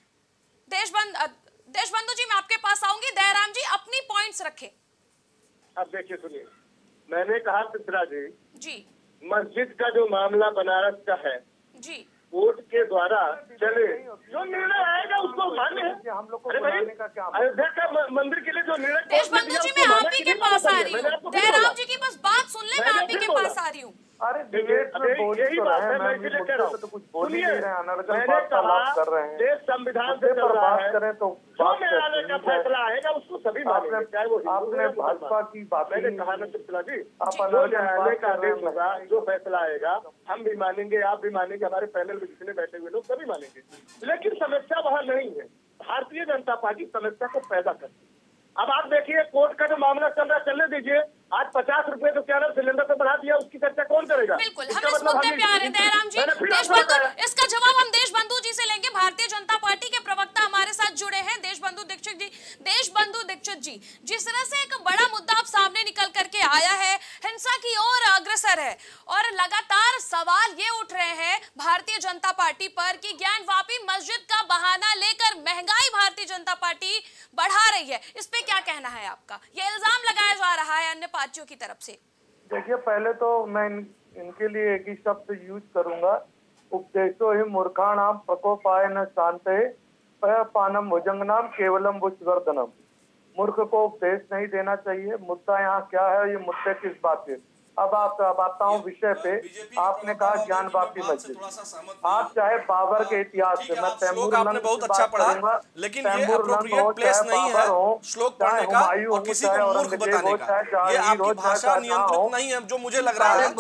देशबंधु जी मैं आपके पास आऊंगी, दयाराम जी अपनी पॉइंट्स रखें। अब देखिए सुनिए, मैंने कहा चित्रा जी जी मस्जिद का जो मामला बनारस का है जी कोर्ट के द्वारा चले, जो निर्णय आएगा उसको मान्य है। हम लोग को अरे भाई, बुलाने का क्या अयोध्या का मंदिर के लिए जो निर्णय देशबंधु जी, मैं आप ही के पास आ रही हूँ। जयराम जी की बस बात सुन ले, मैं आप ही के पास आ रही हूँ। अरे डिबेट में बोल यही तो बात रहे है, हैं, मैं इसलिए कह रहा हूँ। तो कुछ बोल ही सुनिए, नहीं रहे हैं, अनर्गल मैंने वार्तालाप कर रहे कहा हैं। देश संविधान से चल रहा बात है, करें तो जो बात न्यायालय का करते हैं। फैसला आएगा उसको सभी मानेंगे, चाहे वो हिंदू आपने हो या मुसलमान। भाजपा की बात मैंने कहा ना चित्रा जी, आप जो अनर्गल न्यायालय बात का कर रहे आदेश हैं। होगा, जो फैसला आएगा, हम भी मानेंगे, आप भी मानेंगे, हमारे पैनल में जितने बैठे हुए लोग सभी मानेंगे। लेकिन समस्या वहाँ नहीं है। भारतीय जनता पार्टी समस्या को पैदा करती है। अब आप देखिए, कोर्ट का जो मामला चल रहा है, चलने दीजिए। आज 50 रुपए तो क्या सिलेंडर पे बढ़ा दिया, उसकी चर्चा कौन करेगा? बिल्कुल, हम इस मुद्दे पे आ रहे हैं जयराम जी। देशबंधु, इसका जवाब हम देशबंधु जी से लेंगे। भारतीय जनता पार्टी के प्रवक्ता हमारे साथ जुड़े हैं, देशबंधु दीक्षित जी। देशबंधु दीक्षित जी, जिस तरह से एक बड़ा मुद्दा अब सामने निकल करके आया है, हिंसा की ओर अग्रसर है, और लगातार सवाल ये उठ रहे हैं भारतीय जनता पार्टी पर कि ज्ञानवापी मस्जिद का बहाना लेकर महंगाई भारतीय जनता पार्टी बढ़ा रही है। इस पे क्या कहना है आपका? ये इल्जाम लगाया जा रहा है अन्य पार्टियों की तरफ से। देखिए, पहले तो मैं इनके लिए एक ही शब्द यूज करूंगा, उपदेशो ही मूर्खाणाम प्रकोपाय न शांते पानम भुजंगनाम केवलम बुचवर्धनम। मूर्ख को उपदेश नहीं देना चाहिए। मुद्दा यहाँ क्या है, ये मुद्दे किस बात के। अब आप आता हूँ विषय पे। आपने कहा ज्ञानवापी मस्जिद, आप चाहे बाबर के इतिहास से, मैं तैमूर आपने बहुत अच्छा पढ़ा, लेकिन ये अप्रोप्रिएट प्लेस नहीं है श्लोक पढ़ने का और किसी को मूर्ख बताने का। ये आपकी भाषा नियंत्रित नहीं है, जो मुझे लग रहा है।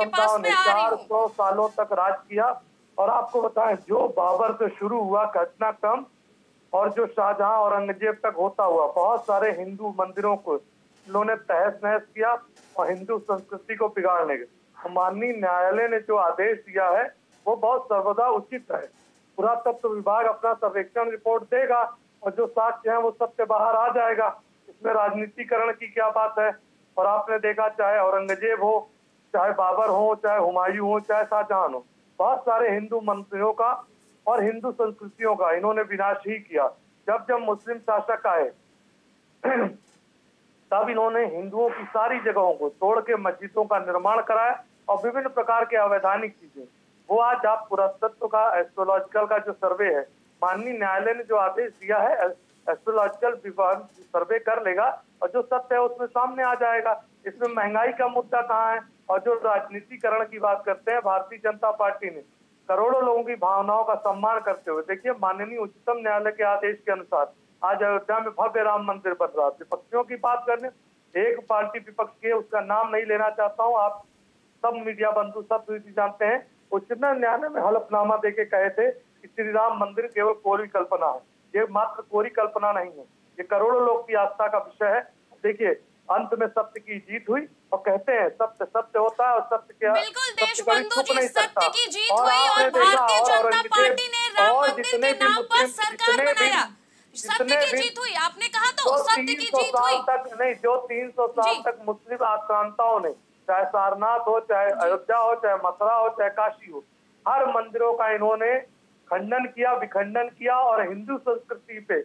400 सालों तक राज किया, और आपको बताएं, जो बाबर से शुरू हुआ घटनाक्रम और जो शाहजहां औरंगजेब तक होता हुआ, बहुत सारे हिंदू मंदिरों को इन्होंने तहस नहस किया और हिंदू संस्कृति को बिगाड़ने के। माननीय न्यायालय ने जो आदेश दिया है वो बहुत सर्वदा उचित है। पुरातत्व विभाग अपना सर्वेक्षण रिपोर्ट देगा और जो साक्ष्य है वो सबसे बाहर आ जाएगा। इसमें राजनीतिकरण की क्या बात है? और आपने देखा, चाहे औरंगजेब हो, चाहे बाबर हो, चाहे हुमायूं हो, चाहे शाहजहां हो, बहुत सारे हिंदू मंदिरों का और हिंदू संस्कृतियों का इन्होंने विनाश ही किया। जब जब मुस्लिम शासक आए तब इन्होंने हिंदुओं की सारी जगहों को तोड़ के मस्जिदों का निर्माण कराया और विभिन्न प्रकार के अवैधानिक चीजें। वो आज आप पुरातत्व का, एस्ट्रोलॉजिकल का जो सर्वे है, माननीय न्यायालय ने जो आदेश दिया है, एस्ट्रोलॉजिकल विभाग सर्वे कर लेगा और जो सत्य है उसमें सामने आ जाएगा। इसमें महंगाई का मुद्दा कहाँ है? और जो राजनीतिकरण की बात करते हैं, भारतीय जनता पार्टी ने करोड़ों लोगों की भावनाओं का सम्मान करते हुए, देखिए, माननीय उच्चतम न्यायालय के आदेश के अनुसार आज अयोध्या में भव्य राम मंदिर बन रहा है। विपक्षियों की बात करने, एक पार्टी विपक्ष की है, उसका नाम नहीं लेना चाहता हूँ, आप सब मीडिया बंधु सब जानते हैं, उच्चतम न्यायालय में हलफनामा देके कहे थे कि श्री राम मंदिर केवल कोरी कल्पना है। ये मात्र कोरी कल्पना नहीं है, ये करोड़ों लोग की आस्था का विषय है। देखिए, अंत में सत्य की जीत हुई और कहते हैं सत्य सत्य होता है और सत्य क्या, बिल्कुल देशबंधु जी, सत्य की जीत हुई और भारतीय जनता पार्टी ने राम मंदिर के नाम पर सरकार बनाया। सत्य की जीत हुई, आपने कहा तो सत्य की जीत हुई। नहीं, जो 300 साल तक मुस्लिम आक्रांताओं ने, चाहे सारनाथ हो, चाहे अयोध्या हो, चाहे मथुरा हो, चाहे काशी हो, हर मंदिरों का इन्होंने खंडन किया, विखंडन किया और हिंदू संस्कृति पे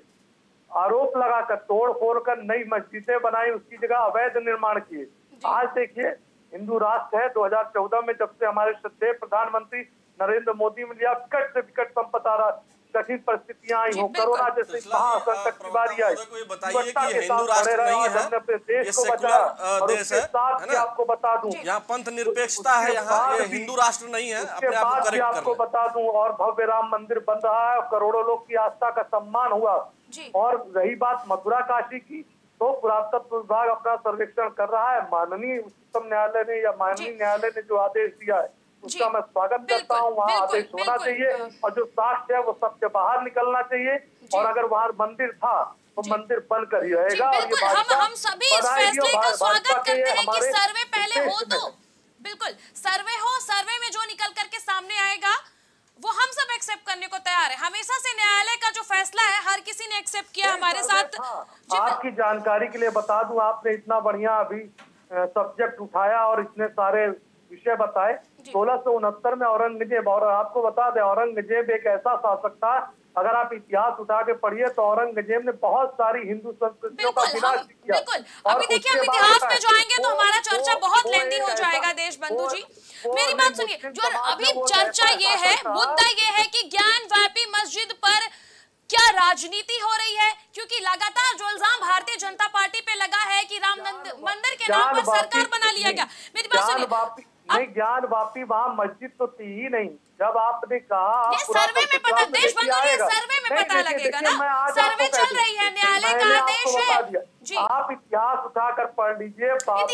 आरोप लगाकर तोड़ फोड़ कर नई मस्जिदें बनाई, उसकी जगह अवैध निर्माण किए। आज देखिए, हिंदू राष्ट्र है। 2014 में जब से हमारे श्रद्धेय प्रधानमंत्री नरेंद्र मोदी ने लिया, विकट से विकट संपत्ति आ रहा, कठिन परिस्थितियां आई हो, कोरोना जैसे संकट की बारी आई, बताइए कि हिंदू राष्ट्र नहीं है, अपने देश ये को बचाया। और देश है, साथ ही आपको बता दूं, यहाँ पंथ निरपेक्षता है, यहाँ ये हिंदू राष्ट्र नहीं है। अपने आप को करेक्ट आपको बता दूं, और भव्य राम मंदिर बन रहा है और करोड़ों लोग की आस्था का सम्मान हुआ। और रही बात मथुरा काशी की, तो पुरातत्व विभाग अपना सर्वेक्षण कर रहा है। माननीय उच्चतम न्यायालय ने या माननीय न्यायालय ने जो आदेश दिया है उसका मैं स्वागत करता हूँ। वहाँ आदेश होना चाहिए और जो साक्ष्य है वो सबसे बाहर निकलना चाहिए। और अगर वहाँ मंदिर था तो मंदिर बनकर ही रहेगा। बिल्कुल, हम सभी इस फैसले का स्वागत करते हैं कि सर्वे पहले हो, तो बिल्कुल सर्वे हो, सर्वे में जो निकल करके सामने आएगा वो हम सब एक्सेप्ट करने को तैयार है। हमेशा से न्यायालय का जो फैसला है हर किसी ने एक्सेप्ट किया हमारे साथ। आपकी जानकारी के लिए बता दूं, आपने इतना बढ़िया अभी सब्जेक्ट उठाया और इतने सारे विषय बताए। 1669 में औरंगजेब, और आपको बता दें औरंगजेब एक ऐसा शासक था, अगर आप इतिहास उठा के पढ़िए तो औरंगजेब ने बहुत सारी हिंदू संस्कृतियों का विनाश किया। बिल्कुल, अभी देखिए हम इतिहास पे जो आएंगे तो हमारा चर्चा बहुत लेंदी हो जाएगा। देशबंधु जी, मेरी बात सुनिए, जो अभी चर्चा ये है, मुद्दा ये राजनीति हो रही है? क्योंकि लगातार जो इल्जाम भारतीय जनता पार्टी पे लगा है कि राम मंदिर के नाम पर सरकार बना लिया गया। मेरी बात सुनिए। नहीं, ज्ञान वापी वहाँ मस्जिद तो थी ही नहीं। जब आपने कहा ये सर्वे में पता, देश बंधु जी सर्वे में पता लगेगा ना, सर्वे चल रही है, न्यायालय का आदेश है। आप इतिहास उठाकर पढ़ लीजिए।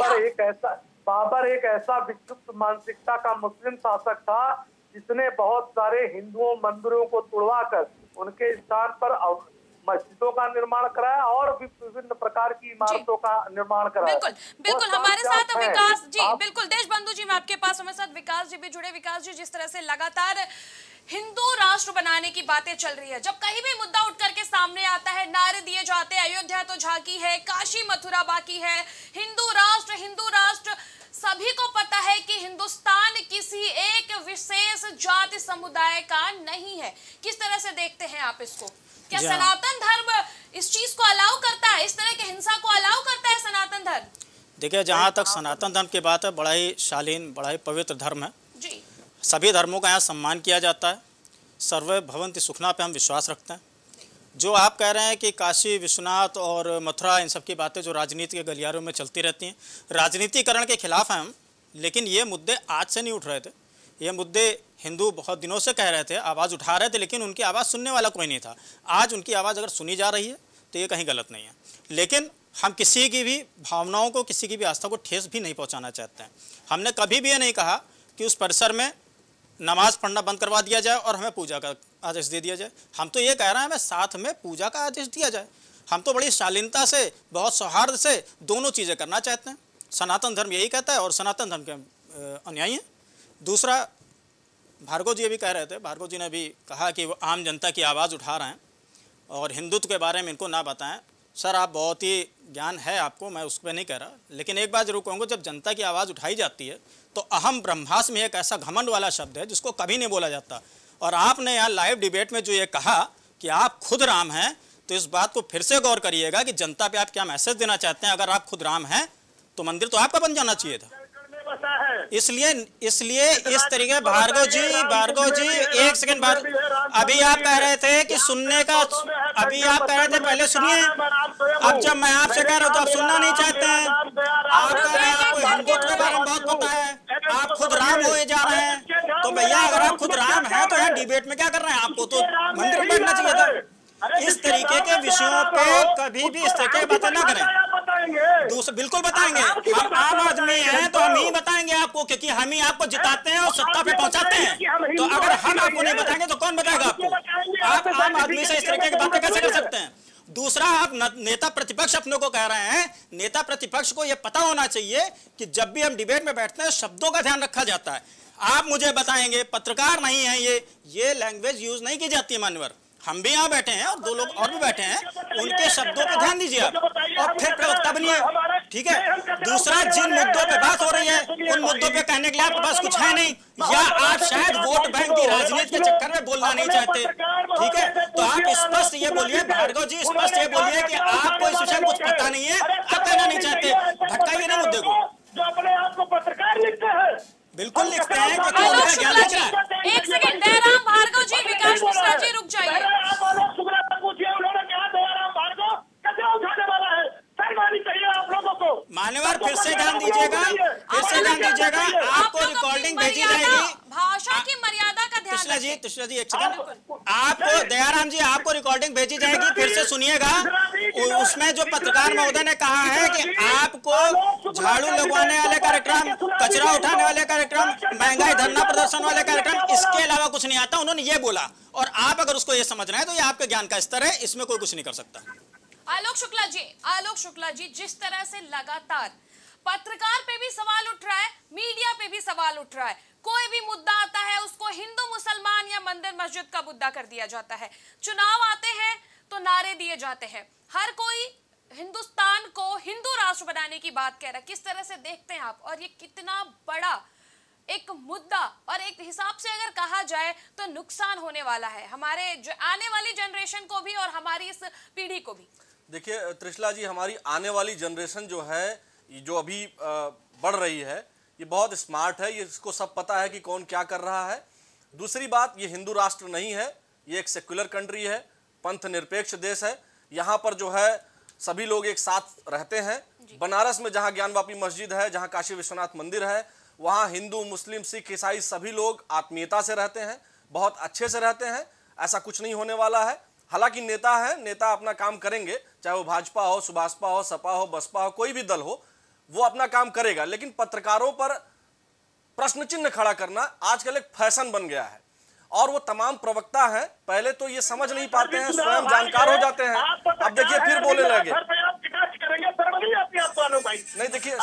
बाबर एक ऐसा विक्षिप्त मानसिकता का मुस्लिम शासक था जिसने बहुत सारे हिंदुओं मंदिरों को तुड़वाकर उनके स्थान पर मस्जिदों का निर्माण कराया और भी विभिन्न प्रकार की इमारतों का निर्माण कराया। बिल्कुल बिल्कुल, हमारे साथ विकास जी, बिल्कुल देश बंधु जी, मैं आपके पास, हमारे साथ विकास जी भी जुड़े। विकास जी, जिस तरह से लगातार हिंदू राष्ट्र बनाने की बातें चल रही है, जब कहीं भी मुद्दा उठ करके सामने आता है, नारे दिए जाते हैं, अयोध्या तो झांकी है, काशी मथुरा बाकी है, हिंदू राष्ट्र, सभी को पता है कि हिंदुस्तान किसी एक विशेष जाति समुदाय का नहीं है। किस तरह से देखते हैं आप इसको? क्या सनातन धर्म इस चीज को अलाउ करता है, इस तरह के हिंसा को अलाउ करता है सनातन धर्म? देखिए, जहाँ तक सनातन धर्म की बात है, बड़ा ही शालीन, बड़ा ही पवित्र धर्म है जी। सभी धर्मों का यहाँ सम्मान किया जाता है। सर्वे भवन्ति सुखना पे हम विश्वास रखते हैं। जो आप कह रहे हैं कि काशी विश्वनाथ और मथुरा, इन सब की बातें जो राजनीति के गलियारों में चलती रहती हैं, राजनीतिकरण के खिलाफ हैं हम, लेकिन ये मुद्दे आज से नहीं उठ रहे थे। ये मुद्दे हिंदू बहुत दिनों से कह रहे थे, आवाज़ उठा रहे थे, लेकिन उनकी आवाज़ सुनने वाला कोई नहीं था। आज उनकी आवाज़ अगर सुनी जा रही है तो ये कहीं गलत नहीं है। लेकिन हम किसी की भी भावनाओं को, किसी की भी आस्था को ठेस भी नहीं पहुंचाना चाहते हैं। हमने कभी भी ये नहीं कहा कि उस परिसर में नमाज पढ़ना बंद करवा दिया जाए और हमें पूजा का आदेश दे दिया जाए। हम तो ये कह रहे हैं हमें साथ में पूजा का आदेश दिया जाए। हम तो बड़ी शालीनता से, बहुत सौहार्द से दोनों चीज़ें करना चाहते हैं। सनातन धर्म यही कहता है और सनातन धर्म के अनुयायी हैं। दूसरा, भार्गव जी भी कह रहे थे, भार्गव जी ने भी कहा कि वो आम जनता की आवाज़ उठा रहे हैं और हिंदुत्व के बारे में इनको ना बताएं। सर, आप बहुत ही ज्ञान है आपको, मैं उस पर नहीं कह रहा, लेकिन एक बात जरूर कहूँगा, जब जनता की आवाज़ उठाई जाती है तो अहम ब्रह्मास्म एक ऐसा घमंड वाला शब्द है जिसको कभी नहीं बोला जाता। और आपने यहाँ लाइव डिबेट में जो ये कहा कि आप खुद राम हैं, तो इस बात को फिर से गौर करिएगा कि जनता पे आप क्या मैसेज देना चाहते हैं। अगर आप खुद राम हैं तो मंदिर तो आपका बन जाना चाहिए था। इसलिए इस तरीके, भार्गव जी एक सेकंड बाद, अभी आप कह रहे थे कि सुनने का, अभी आप कह रहे थे, पहले सुनिए। अब जब मैं आपसे कह रहा हूँ तो आप सुनना नहीं चाहते हैं। आप कह रहे हैं आपको हिंदुत्व के बारे में बहुत पता है, आप खुद राम हुए जा रहे हैं। तो भैया, अगर आप खुद राम हैं तो यहाँ डिबेट में क्या कर रहे हैं? आपको तो मंदिर में बैठना चाहिए था। इस तरीके के विषयों पे कभी भी इस तरीके की बातें ना करें। दूसरा, बिल्कुल बताएंगे, हम आम आदमी हैं तो हम ही बताएंगे आपको, क्योंकि हम ही आपको जिताते हैं और सत्ता पे पहुंचाते हैं। तो अगर हम आपको नहीं बताएंगे तो कौन बताएगा आपको? आप आम आदमी से इस तरीके की बातें कैसे कर सकते हैं? दूसरा, आप नेता प्रतिपक्ष अपने को कह रहे हैं। नेता प्रतिपक्ष को यह पता होना चाहिए कि जब भी हम डिबेट में बैठते हैं शब्दों का ध्यान रखा जाता है। आप मुझे बताएंगे, पत्रकार नहीं है ये लैंग्वेज यूज नहीं की जाती है मान्यवर। हम भी यहाँ बैठे हैं और दो लोग और भी बैठे हैं, उनके शब्दों पे ध्यान दीजिए आप, और फिर प्रवक्ता बनिए, ठीक है? दूसरा, जिन मुद्दों पे बात हो रही है उन मुद्दों पे कहने के लिए आपके पास कुछ है नहीं, या आप शायद वोट बैंक की राजनीति के चक्कर में बोलना नहीं चाहते, ठीक है? तो आप स्पष्ट ये बोलिए, भार्गव जी स्पष्ट ये बोलिए कि आपको इस विषय में कुछ पता नहीं है, आप कहना नहीं चाहते, भटकाइए ना मुद्दे को। जो अपने आप को पत्रकार लिखते हैं, बिल्कुल लिखते हैं, क्योंकि उनका ज्ञान लिख रहा है। एक सेकंड, दयाराम भार्गव जी, विकास मिश्रा जी, रुक जाइए। मान्यवर, फिर से ध्यान दीजिएगा, आपको रिकॉर्डिंग भेजी जाएगी। भाषा की मर्यादा का ध्यान रखिए। कृष्णा जी एक सेकंड, आपको, दयाराम जी, आपको रिकॉर्डिंग भेजी जाएगी, फिर से सुनिएगा। उसमें जो पत्रकार महोदय ने कहा है कि आपको झाड़ू लगवाने वाले कार्यक्रम, कचरा उठाने वाले कार्यक्रम, महंगाई धरना प्रदर्शन वाले कार्यक्रम, इसके अलावा कुछ नहीं आता, उन्होंने ये बोला। और आप अगर उसको ये समझ रहे हैं तो ये आपके ज्ञान का स्तर है, इसमें कोई कुछ नहीं कर सकता। आलोक शुक्ला जी, जिस तरह से लगातार पत्रकार पे भी सवाल उठ रहा है, मीडिया पे भी सवाल उठ रहा है, कोई भी मुद्दा आता है उसको हिंदू मुसलमान या मंदिर मस्जिद का मुद्दा कर दिया जाता है। चुनाव आते हैं तो नारे दिए जाते हैं, हर कोई हिंदुस्तान को हिंदू राष्ट्र बनाने की बात कह रहा है। किस तरह से देखते हैं आप, और ये कितना बड़ा एक मुद्दा, और एक हिसाब से अगर कहा जाए तो नुकसान होने वाला है हमारे जो आने वाली जनरेशन को भी और हमारी इस पीढ़ी को भी। देखिए त्रिशला जी, हमारी आने वाली जनरेशन जो है, जो अभी बढ़ रही है, ये बहुत स्मार्ट है, ये इसको सब पता है कि कौन क्या कर रहा है। दूसरी बात, ये हिंदू राष्ट्र नहीं है, ये एक सेक्युलर कंट्री है। पंथ निरपेक्ष देश है। यहाँ पर जो है सभी लोग एक साथ रहते हैं। बनारस में जहाँ ज्ञानवापी मस्जिद है, जहाँ काशी विश्वनाथ मंदिर है, वहाँ हिंदू, मुस्लिम, सिख, ईसाई सभी लोग आत्मीयता से रहते हैं, बहुत अच्छे से रहते हैं। ऐसा कुछ नहीं होने वाला है। हालांकि नेता है, नेता अपना काम करेंगे, चाहे वो भाजपा हो, सुभाषपा हो, सपा हो, बसपा हो, कोई भी दल हो, वो अपना काम करेगा। लेकिन पत्रकारों पर प्रश्न चिन्ह खड़ा करना आजकल एक फैशन बन गया है और वो तमाम प्रवक्ता हैं, पहले तो ये समझ नहीं पाते हैं, स्वयं जानकार हो जाते हैं। अब देखिए फिर बोले लगे। नहीं देखिए,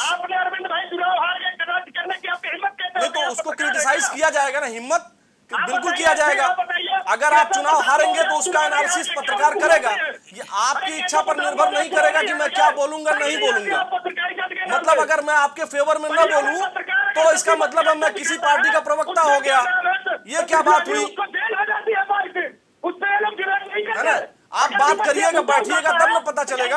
नहीं तो उसको क्रिटिसाइज किया जाएगा ना, हिम्मत बिल्कुल किया जाएगा। अगर आप चुनाव हारेंगे तो उसका एनालिसिस पत्रकार करेगा। ये आपकी इच्छा पर निर्भर नहीं करेगा कि मैं क्या बोलूंगा नहीं बोलूंगा। मतलब अगर मैं आपके फेवर में न बोलूं तो इसका मतलब मैं किसी पार्टी का प्रवक्ता हो गया। ये क्या बात हुई है ना? आप बात करिएगा, बैठिएगा, तब न पता चलेगा।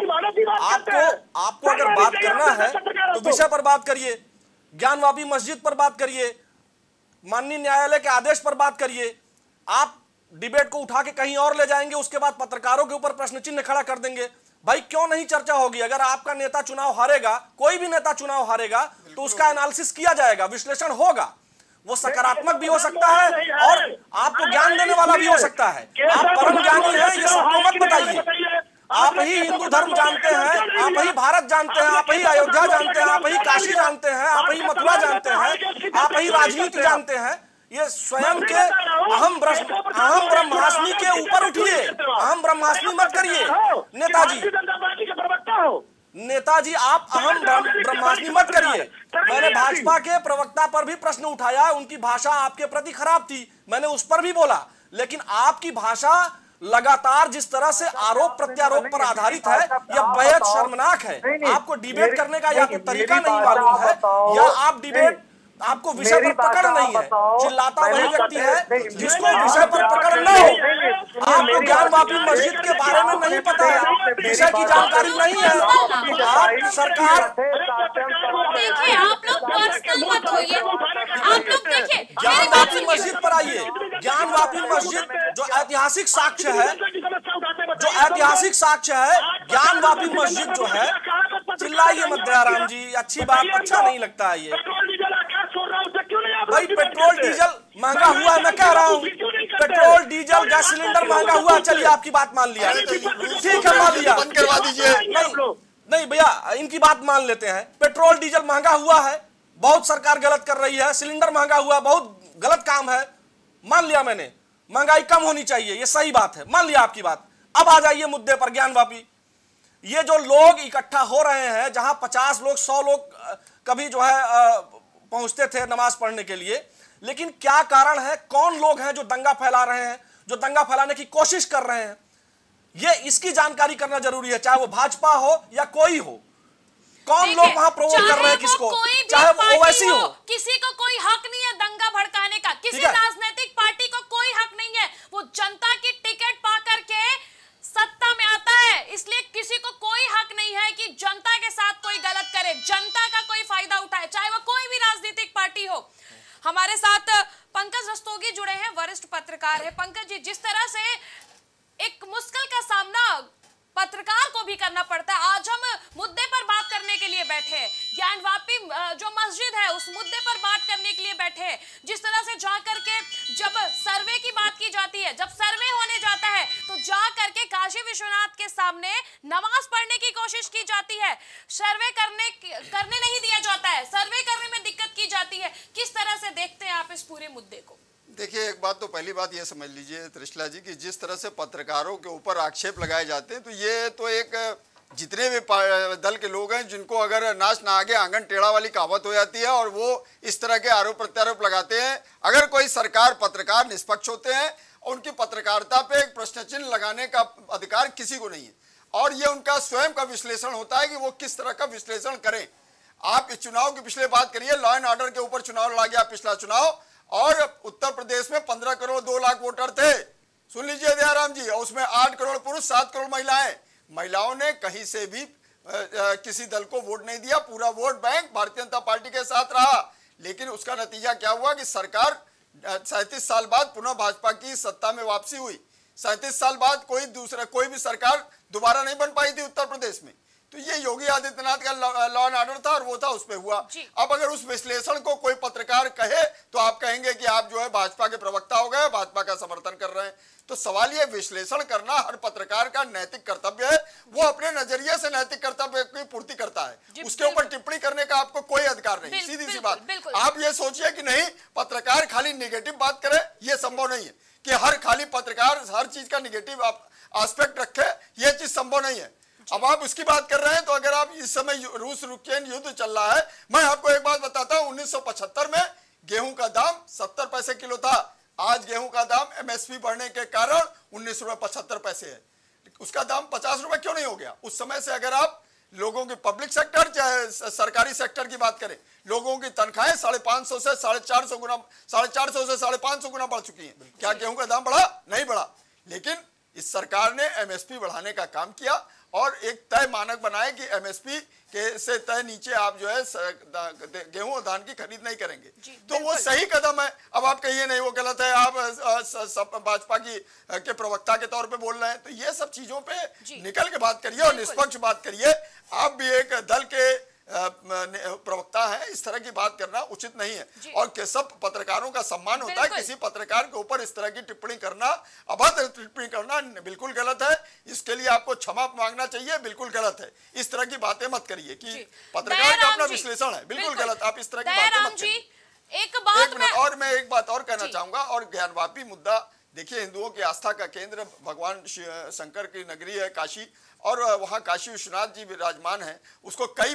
आपको अगर बात करना है तो विषय पर बात करिए, ज्ञानवापी मस्जिद पर बात करिए, माननीय न्यायालय के आदेश पर बात करिए। आप डिबेट को उठा के कहीं और ले जाएंगे, उसके बाद पत्रकारों के ऊपर प्रश्न चिन्ह खड़ा कर देंगे। भाई क्यों नहीं चर्चा होगी? अगर आपका नेता चुनाव हारेगा, कोई भी नेता चुनाव हारेगा, तो उसका एनालिसिस किया जाएगा, विश्लेषण होगा। वो सकारात्मक भी हो सकता है और आपको ज्ञान देने वाला भी हो सकता है। आप परम ज्ञानी हैं, ये सबको मत बताइए। आप ही हिंदू धर्म जानते हैं, आप ही भारत जानते हैं, आप ही अयोध्या जानते हैं, आप ही काशी जानते हैं, आप ही मथुरा जानते हैं, आप ही राजनीति जानते हैं। ये स्वयं के अहम ब्रह्मास्मि के ऊपर उठिए, अहम ब्रह्मास्मि मत करिए। नेताजी आप अहम ब्रह्मास्मि मत करिए। मैंने भाजपा के प्रवक्ता पर भी प्रश्न उठाया, उनकी भाषा आपके प्रति खराब थी, मैंने उस पर भी बोला। लेकिन आपकी भाषा लगातार जिस तरह से आरोप प्रत्यारोप पर आधारित है, यह बेहद शर्मनाक है। आपको डिबेट करने का या तो तरीका नहीं मालूम है, या आप डिबेट, आपको विषय पर पकड़ नहीं है। चिल्लाता वही व्यक्ति है जिसको विषय पर पकड़ न हो। आपको ज्ञानवापी मस्जिद के बारे में नहीं पता है, विषय की जानकारी नहीं है। आप सरकार, देखिए आप लोग पर्सनल मत होइए। आप लोग देखिए ज्ञानवापी मस्जिद पर आइए। ज्ञानवापी मस्जिद जो ऐतिहासिक साक्ष्य है, ज्ञानवापी मस्जिद जो है, चिल्लाइए मत दयाराम जी, अच्छी बात, अच्छा नहीं लगता है ये। भाई पेट्रोल डीजल महंगा हुआ है, मैं कह रहा हूँ पेट्रोल डीजल गैस सिलेंडर महंगा हुआ। चलिए आपकी बात मान लिया, ठीक है मान लिया, बंद करवा दीजिए। नहीं भैया, इनकी बात मान लेते हैं। पेट्रोल डीजल महंगा हुआ है, बहुत सरकार गलत कर रही है, सिलेंडर महंगा हुआ, बहुत गलत काम है, मान लिया मैंने। महंगाई कम होनी चाहिए, ये सही बात है, मान लिया आपकी बात। अब आ जाइए मुद्दे पर, ज्ञानवापी। ये जो लोग इकट्ठा हो रहे हैं, जहां 50 लोग 100 लोग कभी जो है पहुंचते थे नमाज पढ़ने के लिए, लेकिन क्या कारण है? कौन लोग हैं जो दंगा फैला रहे हैं, जो दंगा फैलाने की कोशिश कर रहे हैं? ये इसकी जानकारी करना जरूरी है, चाहे वो भाजपा हो या कोई हो। कौन लोग वहां प्रोवोक कर रहे हैं किसको, चाहे वो ओवैसी हो। किसी को कोई हक नहीं है दंगा भड़काने का, किसी राजनीतिक पार्टी को कोई हक नहीं है। वो जनता की टिकट पा करके सत्ता में आता है, इसलिए किसी को कोई हक नहीं है कि जनता के साथ कोई गलत करे, जनता का कोई फायदा उठाए, चाहे वो कोई भी राजनीतिक पार्टी हो। हमारे साथ पंकज रस्तोगी जुड़े हैं, वरिष्ठ पत्रकार है। पंकज जी, जिस तरह से एक मुश्किल का सामना पत्रकार को भी करना पड़ता है, आज हम मुद्दे पर बात करने के लिए बैठे हैं। ज्ञानवापी जो मस्जिद है उस मुद्दे पर बात करने के लिए बैठे हैं। जिस तरह से जा करके जब सर्वे की बात की जाती है, जब सर्वे होने जाता है, तो जा करके काशी विश्वनाथ के सामने नमाज पढ़ने की कोशिश की जाती है, सर्वे करने नहीं दिया जाता है, सर्वे करने में दिक्कत की जाती है। किस तरह से देखते हैं आप इस पूरे मुद्दे को? देखिए, एक बात तो पहली बात ये समझ लीजिए त्रिशला जी कि जिस तरह से पत्रकारों के ऊपर आक्षेप लगाए जाते हैं, तो ये तो एक जितने भी दल के लोग हैं जिनको अगर नाच ना आगे आंगन टेढ़ा वाली कहावत हो जाती है और वो इस तरह के आरोप प्रत्यारोप लगाते हैं। अगर कोई सरकार पत्रकार निष्पक्ष होते हैं, उनकी पत्रकारिता पे एक प्रश्न चिन्ह लगाने का अधिकार किसी को नहीं है, और ये उनका स्वयं का विश्लेषण होता है कि वो किस तरह का विश्लेषण करें। आप इस चुनाव की पिछले बात करिए, लॉ एंड ऑर्डर के ऊपर चुनाव लड़ा गया पिछला चुनाव, और उत्तर प्रदेश में 15 करोड़ 2 लाख वोटर थे, सुन लीजिए दयाराम जी, और उसमें 8 करोड़ पुरुष 7 करोड़ महिलाएं। महिलाओं ने कहीं से भी किसी दल को वोट नहीं दिया, पूरा vote bank Bharatiya Janata party के साथ रहा। लेकिन उसका नतीजा क्या हुआ कि सरकार 37 साल बाद पुनः भाजपा की सत्ता में वापसी हुई। 37 साल बाद कोई भी सरकार दोबारा नहीं बन पाई थी उत्तर प्रदेश में। तो ये योगी आदित्यनाथ का लॉ एंड ऑर्डर था और वो था, उस पे हुआ। अब अगर उस विश्लेषण को कोई पत्रकार कहे तो आप कहेंगे कि आप जो है भाजपा के प्रवक्ता हो गए, भाजपा का समर्थन कर रहे हैं। तो सवाल ये, विश्लेषण करना हर पत्रकार का नैतिक कर्तव्य है, वो अपने नजरिए से नैतिक कर्तव्य की पूर्ति करता है, उसके ऊपर टिप्पणी करने का आपको कोई अधिकार नहीं। सीधी सी बात, आप ये सोचिए कि नहीं पत्रकार खाली निगेटिव बात करे, ये संभव नहीं है कि हर खाली पत्रकार हर चीज का निगेटिव एस्पेक्ट रखे, ये चीज संभव नहीं है। अब आप उसकी बात कर रहे हैं, तो अगर आप इस समय रूस यूक्रेन युद्ध चल रहा है, मैं आपको एक बात बताता हूं, 1975 में गेहूं का दाम 70 पैसे किलो था। आज गेहूं का दाम एमएसपी बढ़ने के कारण 19.75 है। उसका दाम 50 रुपए क्यों नहीं हो गया? उस समय से अगर आप लोगों की पब्लिक सेक्टर चाहे सरकारी सेक्टर की बात करें, लोगों की तनख्वाहें 550 से 450 गुना 450 से 550 गुना बढ़ चुकी हैं। क्या गेहूं का दाम बढ़ा? नहीं बढ़ा। लेकिन इस सरकार ने एमएसपी बढ़ाने का काम किया और एक तय मानक बनाए कि एमएसपी के से तय नीचे आप जो है गेहूं और धान की खरीद नहीं करेंगे। तो वो सही कदम है। अब आप कहिए नहीं वो गलत है, आप भाजपा के प्रवक्ता के तौर पे बोल रहे हैं, तो ये सब चीजों पे निकल के बात करिए और निष्पक्ष बात करिए। आप भी एक दल के प्रवक्ता है, इस तरह की बात करना उचित नहीं है और के सब पत्रकारों का सम्मान होता है। किसी पत्रकार के ऊपर इस तरह की टिप्पणी करना, अभद्र टिप्पणी करना बिल्कुल गलत है। इसके लिए आपको क्षमा मांगना चाहिए, बिल्कुल गलत है। इस तरह की बातें मत करिए कि पत्रकार का अपना विश्लेषण है, बिल्कुल गलत। आप इस तरह की बातें मत करिए। और मैं एक बात और कहना चाहूंगा, और ज्ञानवापी मुद्दा, देखिए हिंदुओं की आस्था का केंद्र भगवान शंकर की नगरी है काशी, और वहां काशी विश्वनाथ जी विराजमान है। उसको कई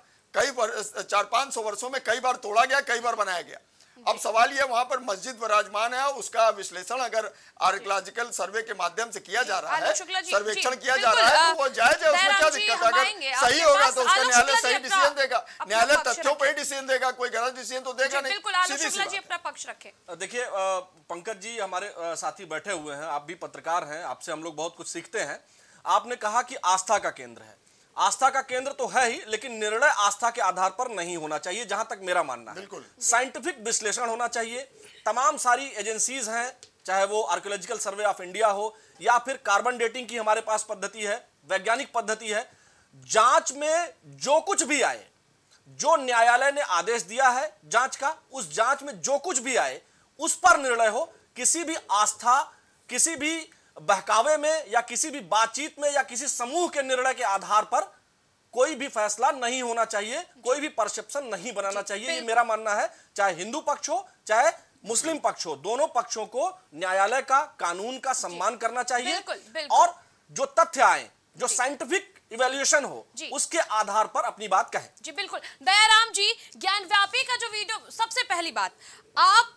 400-500 वर्षों में कई बार तोड़ा गया, कई बार बनाया गया। अब सवाल ये, वहां पर मस्जिद विराजमान है, उसका विश्लेषण अगर आर्कियोलॉजिकल सर्वे के माध्यम से किया जा रहा है, सर्वेक्षण किया जा रहा है, तो वो जायज है, उसमें क्या दिक्कत है? अगर सही होगा तो उसका न्यायालय सही डिसीजन देगा। न्यायालय तथ्यों पर ही डिसीजन देगा, कोई गलत डिसीजन तो देगा नहीं। अपना पक्ष रखें। देखिए पंकज जी हमारे साथी बैठे हुए हैं, आप भी पत्रकार हैं, आपसे हम लोग बहुत कुछ सीखते हैं। आपने कहा कि आस्था का केंद्र है, आस्था का केंद्र तो है ही, लेकिन निर्णय आस्था के आधार पर नहीं होना चाहिए, जहां तक मेरा मानना है। बिल्कुल साइंटिफिक विश्लेषण होना चाहिए। तमाम सारी एजेंसीज हैं, चाहे वो आर्कियोलॉजिकल सर्वे ऑफ इंडिया हो या फिर कार्बन डेटिंग की हमारे पास पद्धति है, वैज्ञानिक पद्धति है। जांच में जो कुछ भी आए, जो न्यायालय ने आदेश दिया है जांच का, उस जांच में जो कुछ भी आए उस पर निर्णय हो। किसी भी आस्था, किसी भी बहकावे में या किसी भी बातचीत में या किसी समूह के निर्णय के आधार पर कोई भी फैसला नहीं होना चाहिए, कोई भी परसेप्शन नहीं बनाना चाहिए। ये मेरा मानना है। चाहे हिंदू पक्ष हो चाहे मुस्लिम पक्ष हो, दोनों पक्षों को न्यायालय का, कानून का सम्मान करना चाहिए। और जो तथ्य आए, जो साइंटिफिक इवैल्यूएशन हो, उसके आधार पर अपनी बात कहें। जी बिल्कुल। दयाराम जी, ज्ञानव्यापी का जो वीडियो, सबसे पहली बात, आप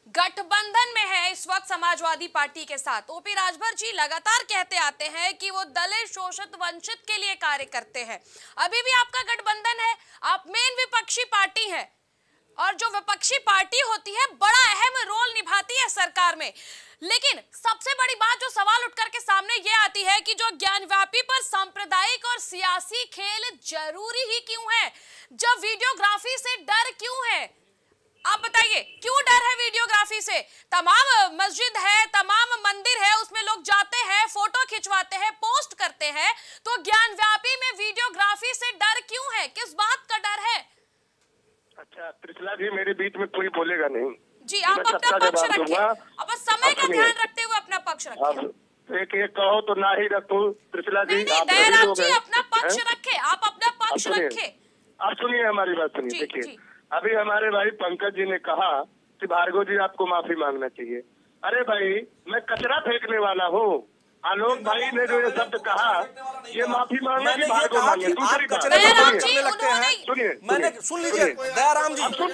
गठबंधन में है इस वक्त समाजवादी पार्टी के साथ। ओपी राजभर जी लगातार कहते आते हैं कि वो दलित, शोषित, वंचित के लिए कार्य करते हैं। अभी भी आपका गठबंधन है, आप मेन विपक्षी पार्टी हैं, और जो विपक्षी पार्टी होती है बड़ा अहम रोल निभाती है सरकार में। लेकिन सबसे बड़ी बात जो सवाल उठ करके सामने ये आती है कि जो ज्ञानव्यापी पर सांप्रदायिक और सियासी खेल जरूरी ही क्यों है? जब वीडियोग्राफी से डर क्यों है? आप बताइए, क्यों डर है वीडियोग्राफी से? तमाम मस्जिद है, तमाम मंदिर है, उसमें लोग जाते हैं, फोटो खिंचवाते हैं, पोस्ट करते हैं, तो ज्ञानव्यापी में वीडियोग्राफी से डर क्यों है? किस बात का डर है? अच्छा त्रिशला जी, मेरे बीच में कोई बोलेगा नहीं जी, आप अपना पक्ष रखिए। अब समय का ध्यान रखते हुए अपना पक्ष रखिए। एक कहो तो ना ही रखूं त्रिशला जी। दयाराम जी अपना पक्ष रखे, आप अपना पक्ष रखे। आप सुनिए हमारी बात, सुनिए। देखिए अभी हमारे भाई पंकज जी ने कहा कि भार्गव जी आपको माफी मांगना चाहिए। अरे भाई, मैं कचरा फेंकने वाला हूँ। आलोक भाई ने जो ये शब्द कहा, ये माफी मांगना कि भार्गव मांगे। दूसरी बात, सुनिए, मैंने सुन लीजिए दयाराम जी, आप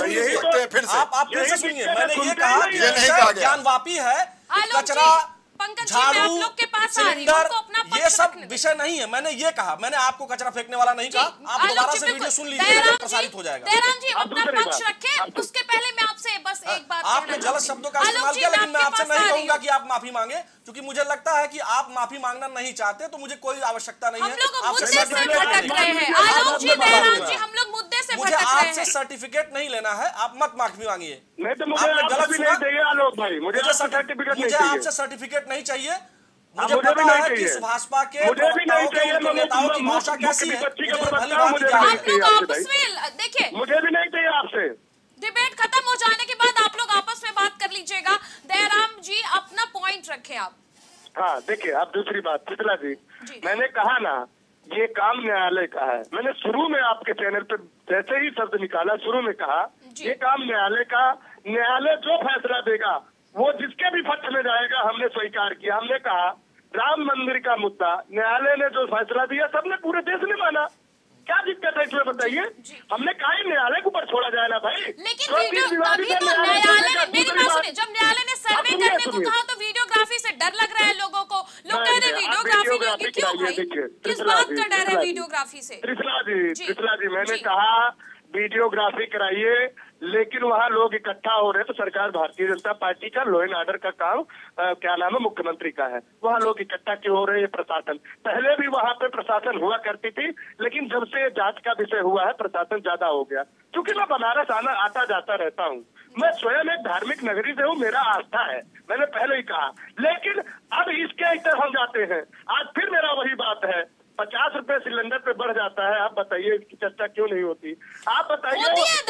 फिर से सुनिए। मैंने ये कहा कि ज्ञानवापी है, कचरा, पंकज जी, मैं आप लोग के पास पास आ रही है, उनको अपना पक्ष ये सब रखने दो। विषय नहीं है। मैंने ये कहा, मैंने आपको कचरा फेंकने वाला नहीं कहा। आप दोबारा से वीडियो सुन लीजिए, प्रसारित हो जाएगा। दयाराम जी अपना पक्ष रखें, उसके पहले मैं आपसे बस एक बात आपने गलत शब्दों का इस्तेमाल किया, लेकिन मैं आपसे नहीं कहूंगा कि आप माफी मांगे, क्योंकि मुझे लगता है कि आप माफी मांगना नहीं चाहते, तो मुझे कोई आवश्यकता नहीं है। हम लोग मुद्दे से भटक रहे हैं आलोक जी, दयाराम जी, हम लोग मुद्दे से मुझे भटक रहे हैं। आपसे सर्टिफिकेट नहीं लेना है, आप मत माफी मांगिए। नहीं तो मुझे आपने गलत भी सुना। नहीं चाहिए आलोक भाई, मुझे सर्टिफिकेट नहीं मुझे चाहिए। आपसे सर्टिफिकेट नहीं चाहिए। मुझे मुझे भी पता नहीं है कि चाहिए। भाजपा के मुझे भी नहीं चाहिए। उनके नेताओं की भाषा कैसी है, बच्ची का मुझे भली प्रवक्ता, भांति मुझे जानते आप हैं। लोग आपस में देखिए, मुझे भी नहीं चाहिए आपसे। डिबेट खत्म हो जाने के बाद आप लोग आपस में बात कर लीजिएगा। दयाराम जी अपना पॉइंट रखें आप। हाँ देखिए, अब दूसरी बात शीतला जी, मैंने कहा ना ये काम न्यायालय का है। मैंने शुरू में आपके चैनल पे जैसे ही शब्द निकाला, शुरू में कहा ये काम न्यायालय का, न्यायालय जो फैसला देगा वो जिसके भी पक्ष में जाएगा, हमने स्वीकार किया। हमने कहा राम मंदिर का मुद्दा न्यायालय ने जो फैसला दिया सबने पूरे देश ने माना, क्या दिक्कत है इसमें बताइए। हमने कहा न्यायालय को ऊपर छोड़ा जाए ना भाई। लेकिन अभी तो न्यायालय ने, मेरी बात सुनिए, जब न्यायालय ने सर्वे करने को कहा तो वीडियोग्राफी से डर लग रहा है लोगों को। लोग कह रहे वीडियोग्राफी नहीं, क्यों भाई, किस बात का डर है वीडियोग्राफी से? त्रिशला जी मैंने कहा वीडियोग्राफी कराइए, लेकिन वहाँ लोग इकट्ठा हो रहे हैं तो सरकार भारतीय जनता पार्टी का लॉ एंड ऑर्डर का काम क्या नाम है, मुख्यमंत्री का है। वहाँ लोग इकट्ठा क्यों हो रहे हैं? प्रशासन, पहले भी वहाँ पे प्रशासन हुआ करती थी, लेकिन जब से जांच का विषय हुआ है प्रशासन ज्यादा हो गया। क्योंकि मैं बनारस आता जाता रहता हूँ, मैं स्वयं एक धार्मिक नगरी से हूँ, मेरा आस्था है, मैंने पहले ही कहा। लेकिन अब इसके इतर हम जाते हैं, आज फिर मेरा वही बात है, 50 रुपए सिलेंडर पे बढ़ जाता है। आप बताइए इसकी चर्चा क्यों नहीं होती? आप बताइए।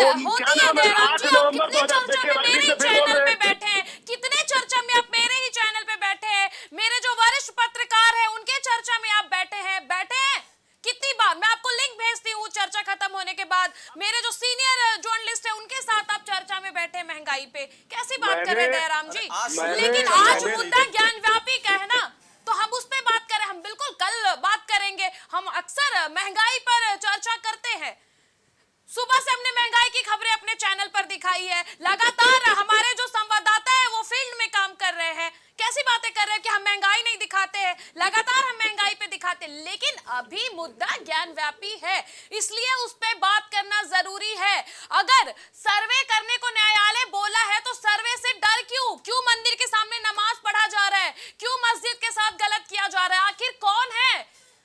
कितने चर्चा में आप मेरे ही चैनल पे बैठे हैं, मेरे जो वरिष्ठ पत्रकार हैं उनके चर्चा में आप बैठे हैं कितनी बार? मैं आपको लिंक भेजती हूँ चर्चा खत्म होने के बाद। मेरे जो सीनियर जर्नलिस्ट है उनके साथ आप चर्चा में बैठे महंगाई पे, कैसी बात कर रहे हैं दयाराम जी? लेकिन आज मुद्दा ज्ञानव्यापी का है ना, तो हम उस पे बात करें। हम बिल्कुल कल बात करेंगे। हम अक्सर महंगाई पर चर्चा करते हैं, सुबह से हमने महंगाई की खबरें अपने चैनल पर दिखाई है। लगातार हमारे जो संवाददाता है वो फील्ड में काम कर रहे हैं। कैसी बातें कर रहे हैं कि हम महंगाई नहीं दिखाते हैं, लगातार हम महंगाई पे दिखाते हैं। लेकिन अभी मुद्दा ज्ञानव्यापी है, इसलिए उस पे बात करना जरूरी है। अगर सर्वे करने को न्यायालय बोला है तो सर्वे से डर क्यों मंदिर के सामने नमाज पढ़ा जा रहा है, क्यों मस्जिद के साथ गलत किया जा रहा है? आखिर कौन है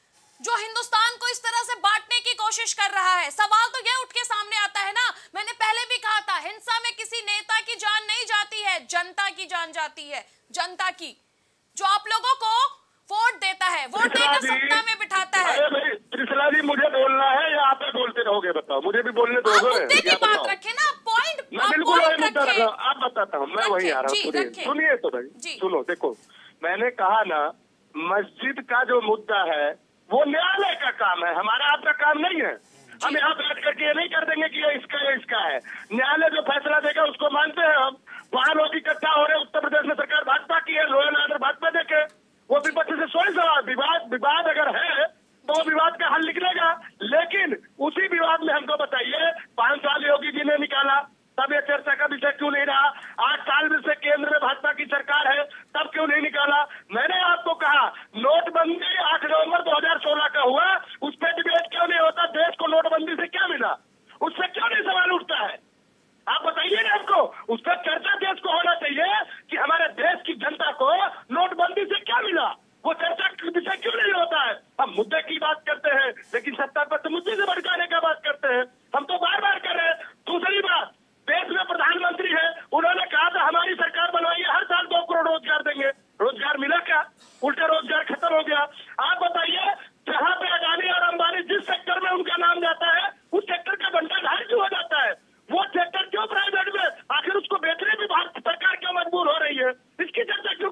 जो हिंदुस्तान को इस तरह से बांटने की कोशिश कर रहा है? सवाल तो यह उठ के सामने आता है ना। मैंने पहले भी कहा था, हिंसा में किसी नेता की जान नहीं जाती है, जनता की जान जाती है। जनता की, जो आप लोगों को वोट देता है, वोट देकर सत्ता में बिठाता है। त्रिशला जी मुझे बोलना है या आप बोलते रहोगे? बताओ, मुझे भी बोलने दोगे? मुद्दे की बात रखे ना, पॉइंट बिल्कुल मुद्दा रखा। आप बताता हूँ, मैं वहीं आ रहा हूँ। सुनिए तो भाई, सुनो, देखो मैंने कहा ना, मस्जिद का जो मुद्दा है वो न्यायालय का काम है, हमारा आपका काम नहीं है। हम यहाँ बैठ करके ये नहीं कर देंगे कि ये इसका है। न्यायालय जो फैसला देगा उसको मानते हैं हम। वहाँ लोग इकट्ठा हो रहे, उत्तर प्रदेश में सरकार भाजपा की है, लॉ एंड ऑर्डर भाजपा देखे, वो विपक्ष से सोच सवाल। विवाद अगर है तो वो विवाद का हल निकलेगा। लेकिन उसी विवाद में हमको बताइए, 5 साल योगी जी ने निकाला, तब ये चर्चा का विषय क्यों नहीं रहा? 8 साल में से केंद्र में भाजपा की सरकार है, तब क्यों नहीं निकाला? मैंने आपको कहा नोटबंदी 8 नवंबर 2016 का हुआ, उस पर डिबेट क्यों नहीं होता? देश को नोटबंदी से क्या मिला? उससे क्यों नहीं सवाल उठता है? आप बताइए ना हमको। उस पर चर्चा देश को होना चाहिए कि हमारे देश की जनता को नोटबंदी से क्या मिला। वो चर्चा विषय क्यों नहीं होता है? हम मुद्दे की बात करते हैं, लेकिन सत्ता पर तो मुद्दे से भड़काने का बात करते हैं। हम तो बार बार कर रहे हैं। दूसरी बात, देश में प्रधानमंत्री है, उन्होंने कहा था हमारी सरकार बनवाइए, हर साल 2 करोड़ रोजगार देंगे। रोजगार मिला क्या? उल्टा रोजगार खत्म हो गया। आप बताइए, जहाँ पे अडानी और अंबानी जिस सेक्टर में उनका नाम जाता है, उस सेक्टर का बंटाधार क्यों हो जाता है? वो सेक्टर क्यों प्राइवेट में? आखिर उसको बेचने में भारत सरकार क्यों मजबूर हो रही है? इसकी चर्चा क्यों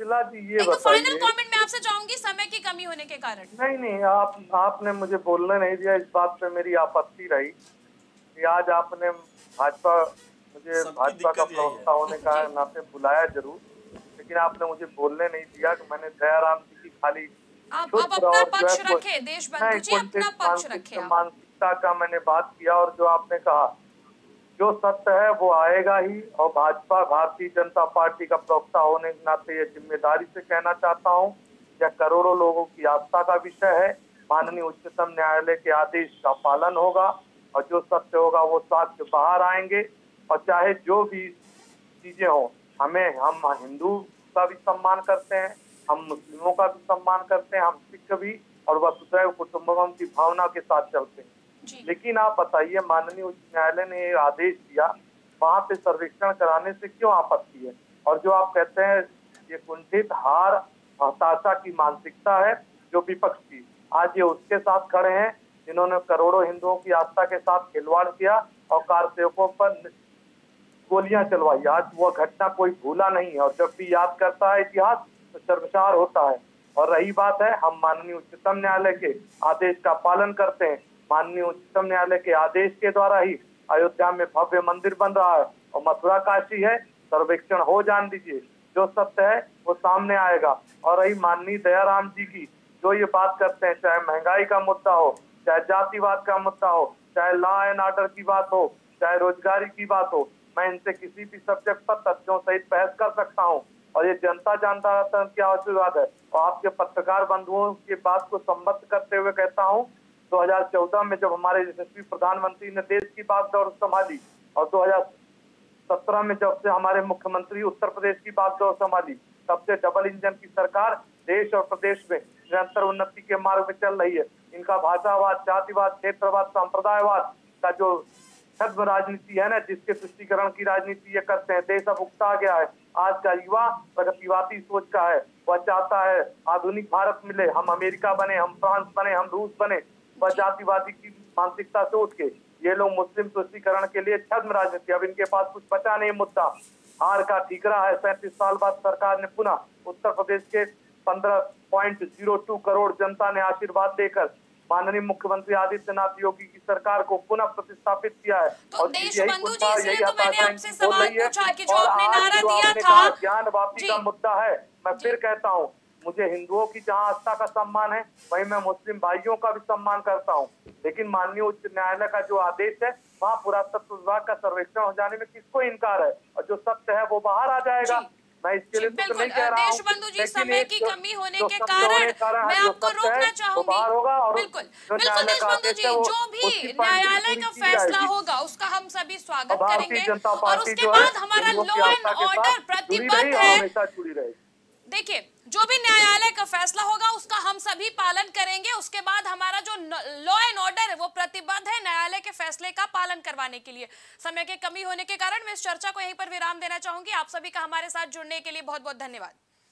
शीतला जी ये तो फाइनल बताइए। कमेंट मैं आपसे चाहूंगी, समय की कमी होने के कारण। नहीं, आपने मुझे बोलने नहीं दिया, इस बात पे मेरी आपत्ति रही कि आज आपने मुझे भाजपा का प्रवक्ता होने का नाते बुलाया जरूर, लेकिन आपने मुझे बोलने नहीं दिया कि मैंने दयाराम जी की खाली आप अपना पक्ष रखे, देशबंधु जी अपना पक्ष रखे। मानसिकता का मैंने बात किया, और जो आपने कहा जो सत्य है वो आएगा ही, और भाजपा भारतीय जनता पार्टी का प्रवक्ता होने के नाते ये जिम्मेदारी से कहना चाहता हूँ, यह करोड़ों लोगों की आस्था का विषय है। माननीय उच्चतम न्यायालय के आदेश का पालन होगा, और जो सत्य होगा वो साक्ष्य बाहर आएंगे। और चाहे जो भी चीजें हो, हम हिंदू का भी सम्मान करते हैं, हम मुस्लिमों का भी सम्मान करते हैं, हम सिख भी, और वसुधैव कुटुंबकम की भावना के साथ चलते हैं। लेकिन आप बताइए, माननीय उच्च न्यायालय ने ये आदेश दिया, वहाँ पे सर्वेक्षण कराने से क्यों आपत्ति है? और जो आप कहते हैं ये कुंठित हार हताशा की मानसिकता है जो विपक्ष की, आज ये उसके साथ खड़े हैं जिन्होंने करोड़ों हिंदुओं की आस्था के साथ खिलवाड़ किया और कारसेवकों पर गोलियां चलवाई। आज वह घटना कोई भूला नहीं है, और जब भी याद करता है इतिहास तो शर्मसार होता है। और रही बात है, हम माननीय उच्चतम न्यायालय के आदेश का पालन करते हैं। माननीय उच्चतम न्यायालय के आदेश के द्वारा ही अयोध्या में भव्य मंदिर बन रहा है, और मथुरा काशी है। सर्वेक्षण हो जान दीजिए, जो सत्य है वो सामने आएगा। और रही माननीय दयाराम जी की जो ये बात करते हैं, चाहे महंगाई का मुद्दा हो, चाहे जातिवाद का मुद्दा हो, चाहे लॉ एंड ऑर्डर की बात हो, चाहे रोजगारी की बात हो, मैं इनसे किसी भी सब्जेक्ट पर तथ्यों सहित बहस कर सकता हूँ, और ये जनता जानता रहता है क्या आशीर्वाद है। और आपके पत्रकार बंधुओं की बात को संबद्ध करते हुए कहता हूँ, 2014 में जब हमारे यशस्वी प्रधानमंत्री ने देश की बागडोर संभाली, और 2017 में जब से हमारे मुख्यमंत्री उत्तर प्रदेश की बागडोर संभाली, तब से डबल इंजन की सरकार देश और प्रदेश में निरंतर उन्नति के मार्ग में चल रही है। इनका भाषावाद, जातिवाद, क्षेत्रवाद, सांप्रदायवाद का जो छद्म राजनीति है ना, जिसके तुष्टीकरण की राजनीति ये करते हैं, देश अब उकता गया है। आज का युवा प्रगतिवादी सोच का है, वह चाहता है आधुनिक भारत मिले, हम अमेरिका बने, हम फ्रांस बने, हम रूस बने। वह जातिवादी की मानसिकता से उठ के ये लोग मुस्लिम तुष्टीकरण के लिए छद्म राजनीति, अब इनके पास कुछ बचा नहीं मुद्दा, हार का ठीकरा है। 37 साल बाद सरकार ने पुनः उत्तर प्रदेश के 15.02 करोड़ जनता ने आशीर्वाद देकर माननीय मुख्यमंत्री आदित्यनाथ योगी की सरकार को पुनः प्रतिस्थापित किया है। तो और देशबंधु जी, इसलिए तो मैंने आपसे सवाल पूछा कि जो आपने नारा दिया था ज्ञान वापसी का मुद्दा है। मैं फिर कहता हूँ, मुझे हिंदुओं की जहाँ आस्था का सम्मान है, वहीं मैं मुस्लिम भाइयों का भी सम्मान करता हूँ। लेकिन माननीय उच्च न्यायालय का जो आदेश है, वहाँ पुरातत्व विभाग का सर्वेक्षण हो जाने में किसको इनकार है, और जो सत्य है वो बाहर आ जाएगा। मैं इसके लिए तो नहीं कह रहा हूं, देशबंधु जी, समय की कमी होने के कारण मैं आपको रोकना चाहूंगी। बिल्कुल बिल्कुल देशबंधु जी, जो भी न्यायालय का फैसला होगा उसका हम सभी स्वागत करेंगे, और उसके बाद हमारा लॉ एंड ऑर्डर प्रतिबद्ध है। देखिए, जो भी न्यायालय का फैसला होगा उसका हम सभी पालन करेंगे। उसके बाद हमारा जो लॉ एंड ऑर्डर है वो प्रतिबद्ध है न्यायालय के फैसले का पालन करवाने के लिए। समय की कमी होने के कारण मैं इस चर्चा को यहीं पर विराम देना चाहूंगी। आप सभी का हमारे साथ जुड़ने के लिए बहुत बहुत धन्यवाद।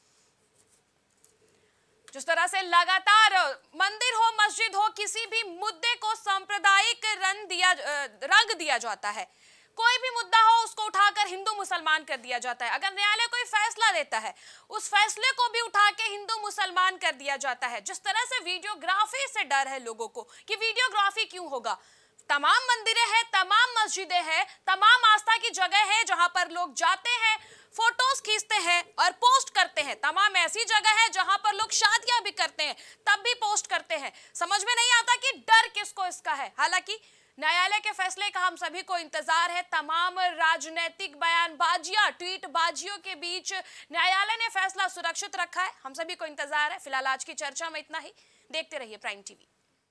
जिस तरह से लगातार मंदिर हो, मस्जिद हो, किसी भी मुद्दे को सांप्रदायिक रंग दिया जाता है, कोई भी मुद्दा हो उसको उठाकर हिंदू मुसलमान कर दिया जाता है। अगर न्यायालय कोई फैसला देता है, उस फैसले को भी उठा के हिंदू मुसलमान कर दिया जाता है। जिस तरह से वीडियोग्राफी से डर है लोगों को कि वीडियोग्राफी क्यों होगा, तमाम मंदिरें हैं, तमाम मस्जिदें हैं, तमाम आस्था की जगह है जहां पर लोग जाते हैं, फोटोज खींचते हैं और पोस्ट करते हैं। तमाम ऐसी जगह है जहां पर लोग शादियां भी करते हैं, तब भी पोस्ट करते हैं। समझ में नहीं आता कि डर किसको इसका है। हालांकि न्यायालय के फैसले का हम सभी को इंतजार है। तमाम राजनीतिक बयानबाजियां, ट्वीटबाजियों के बीच न्यायालय ने फैसला सुरक्षित रखा है। हम सभी को इंतजार है। फिलहाल आज की चर्चा में इतना ही। देखते रहिए प्राइम टीवी।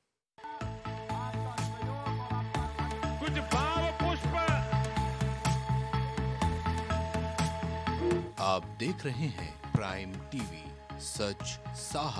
कुछ भाव पुष्प। आप देख रहे हैं प्राइम टीवी, सच साहस।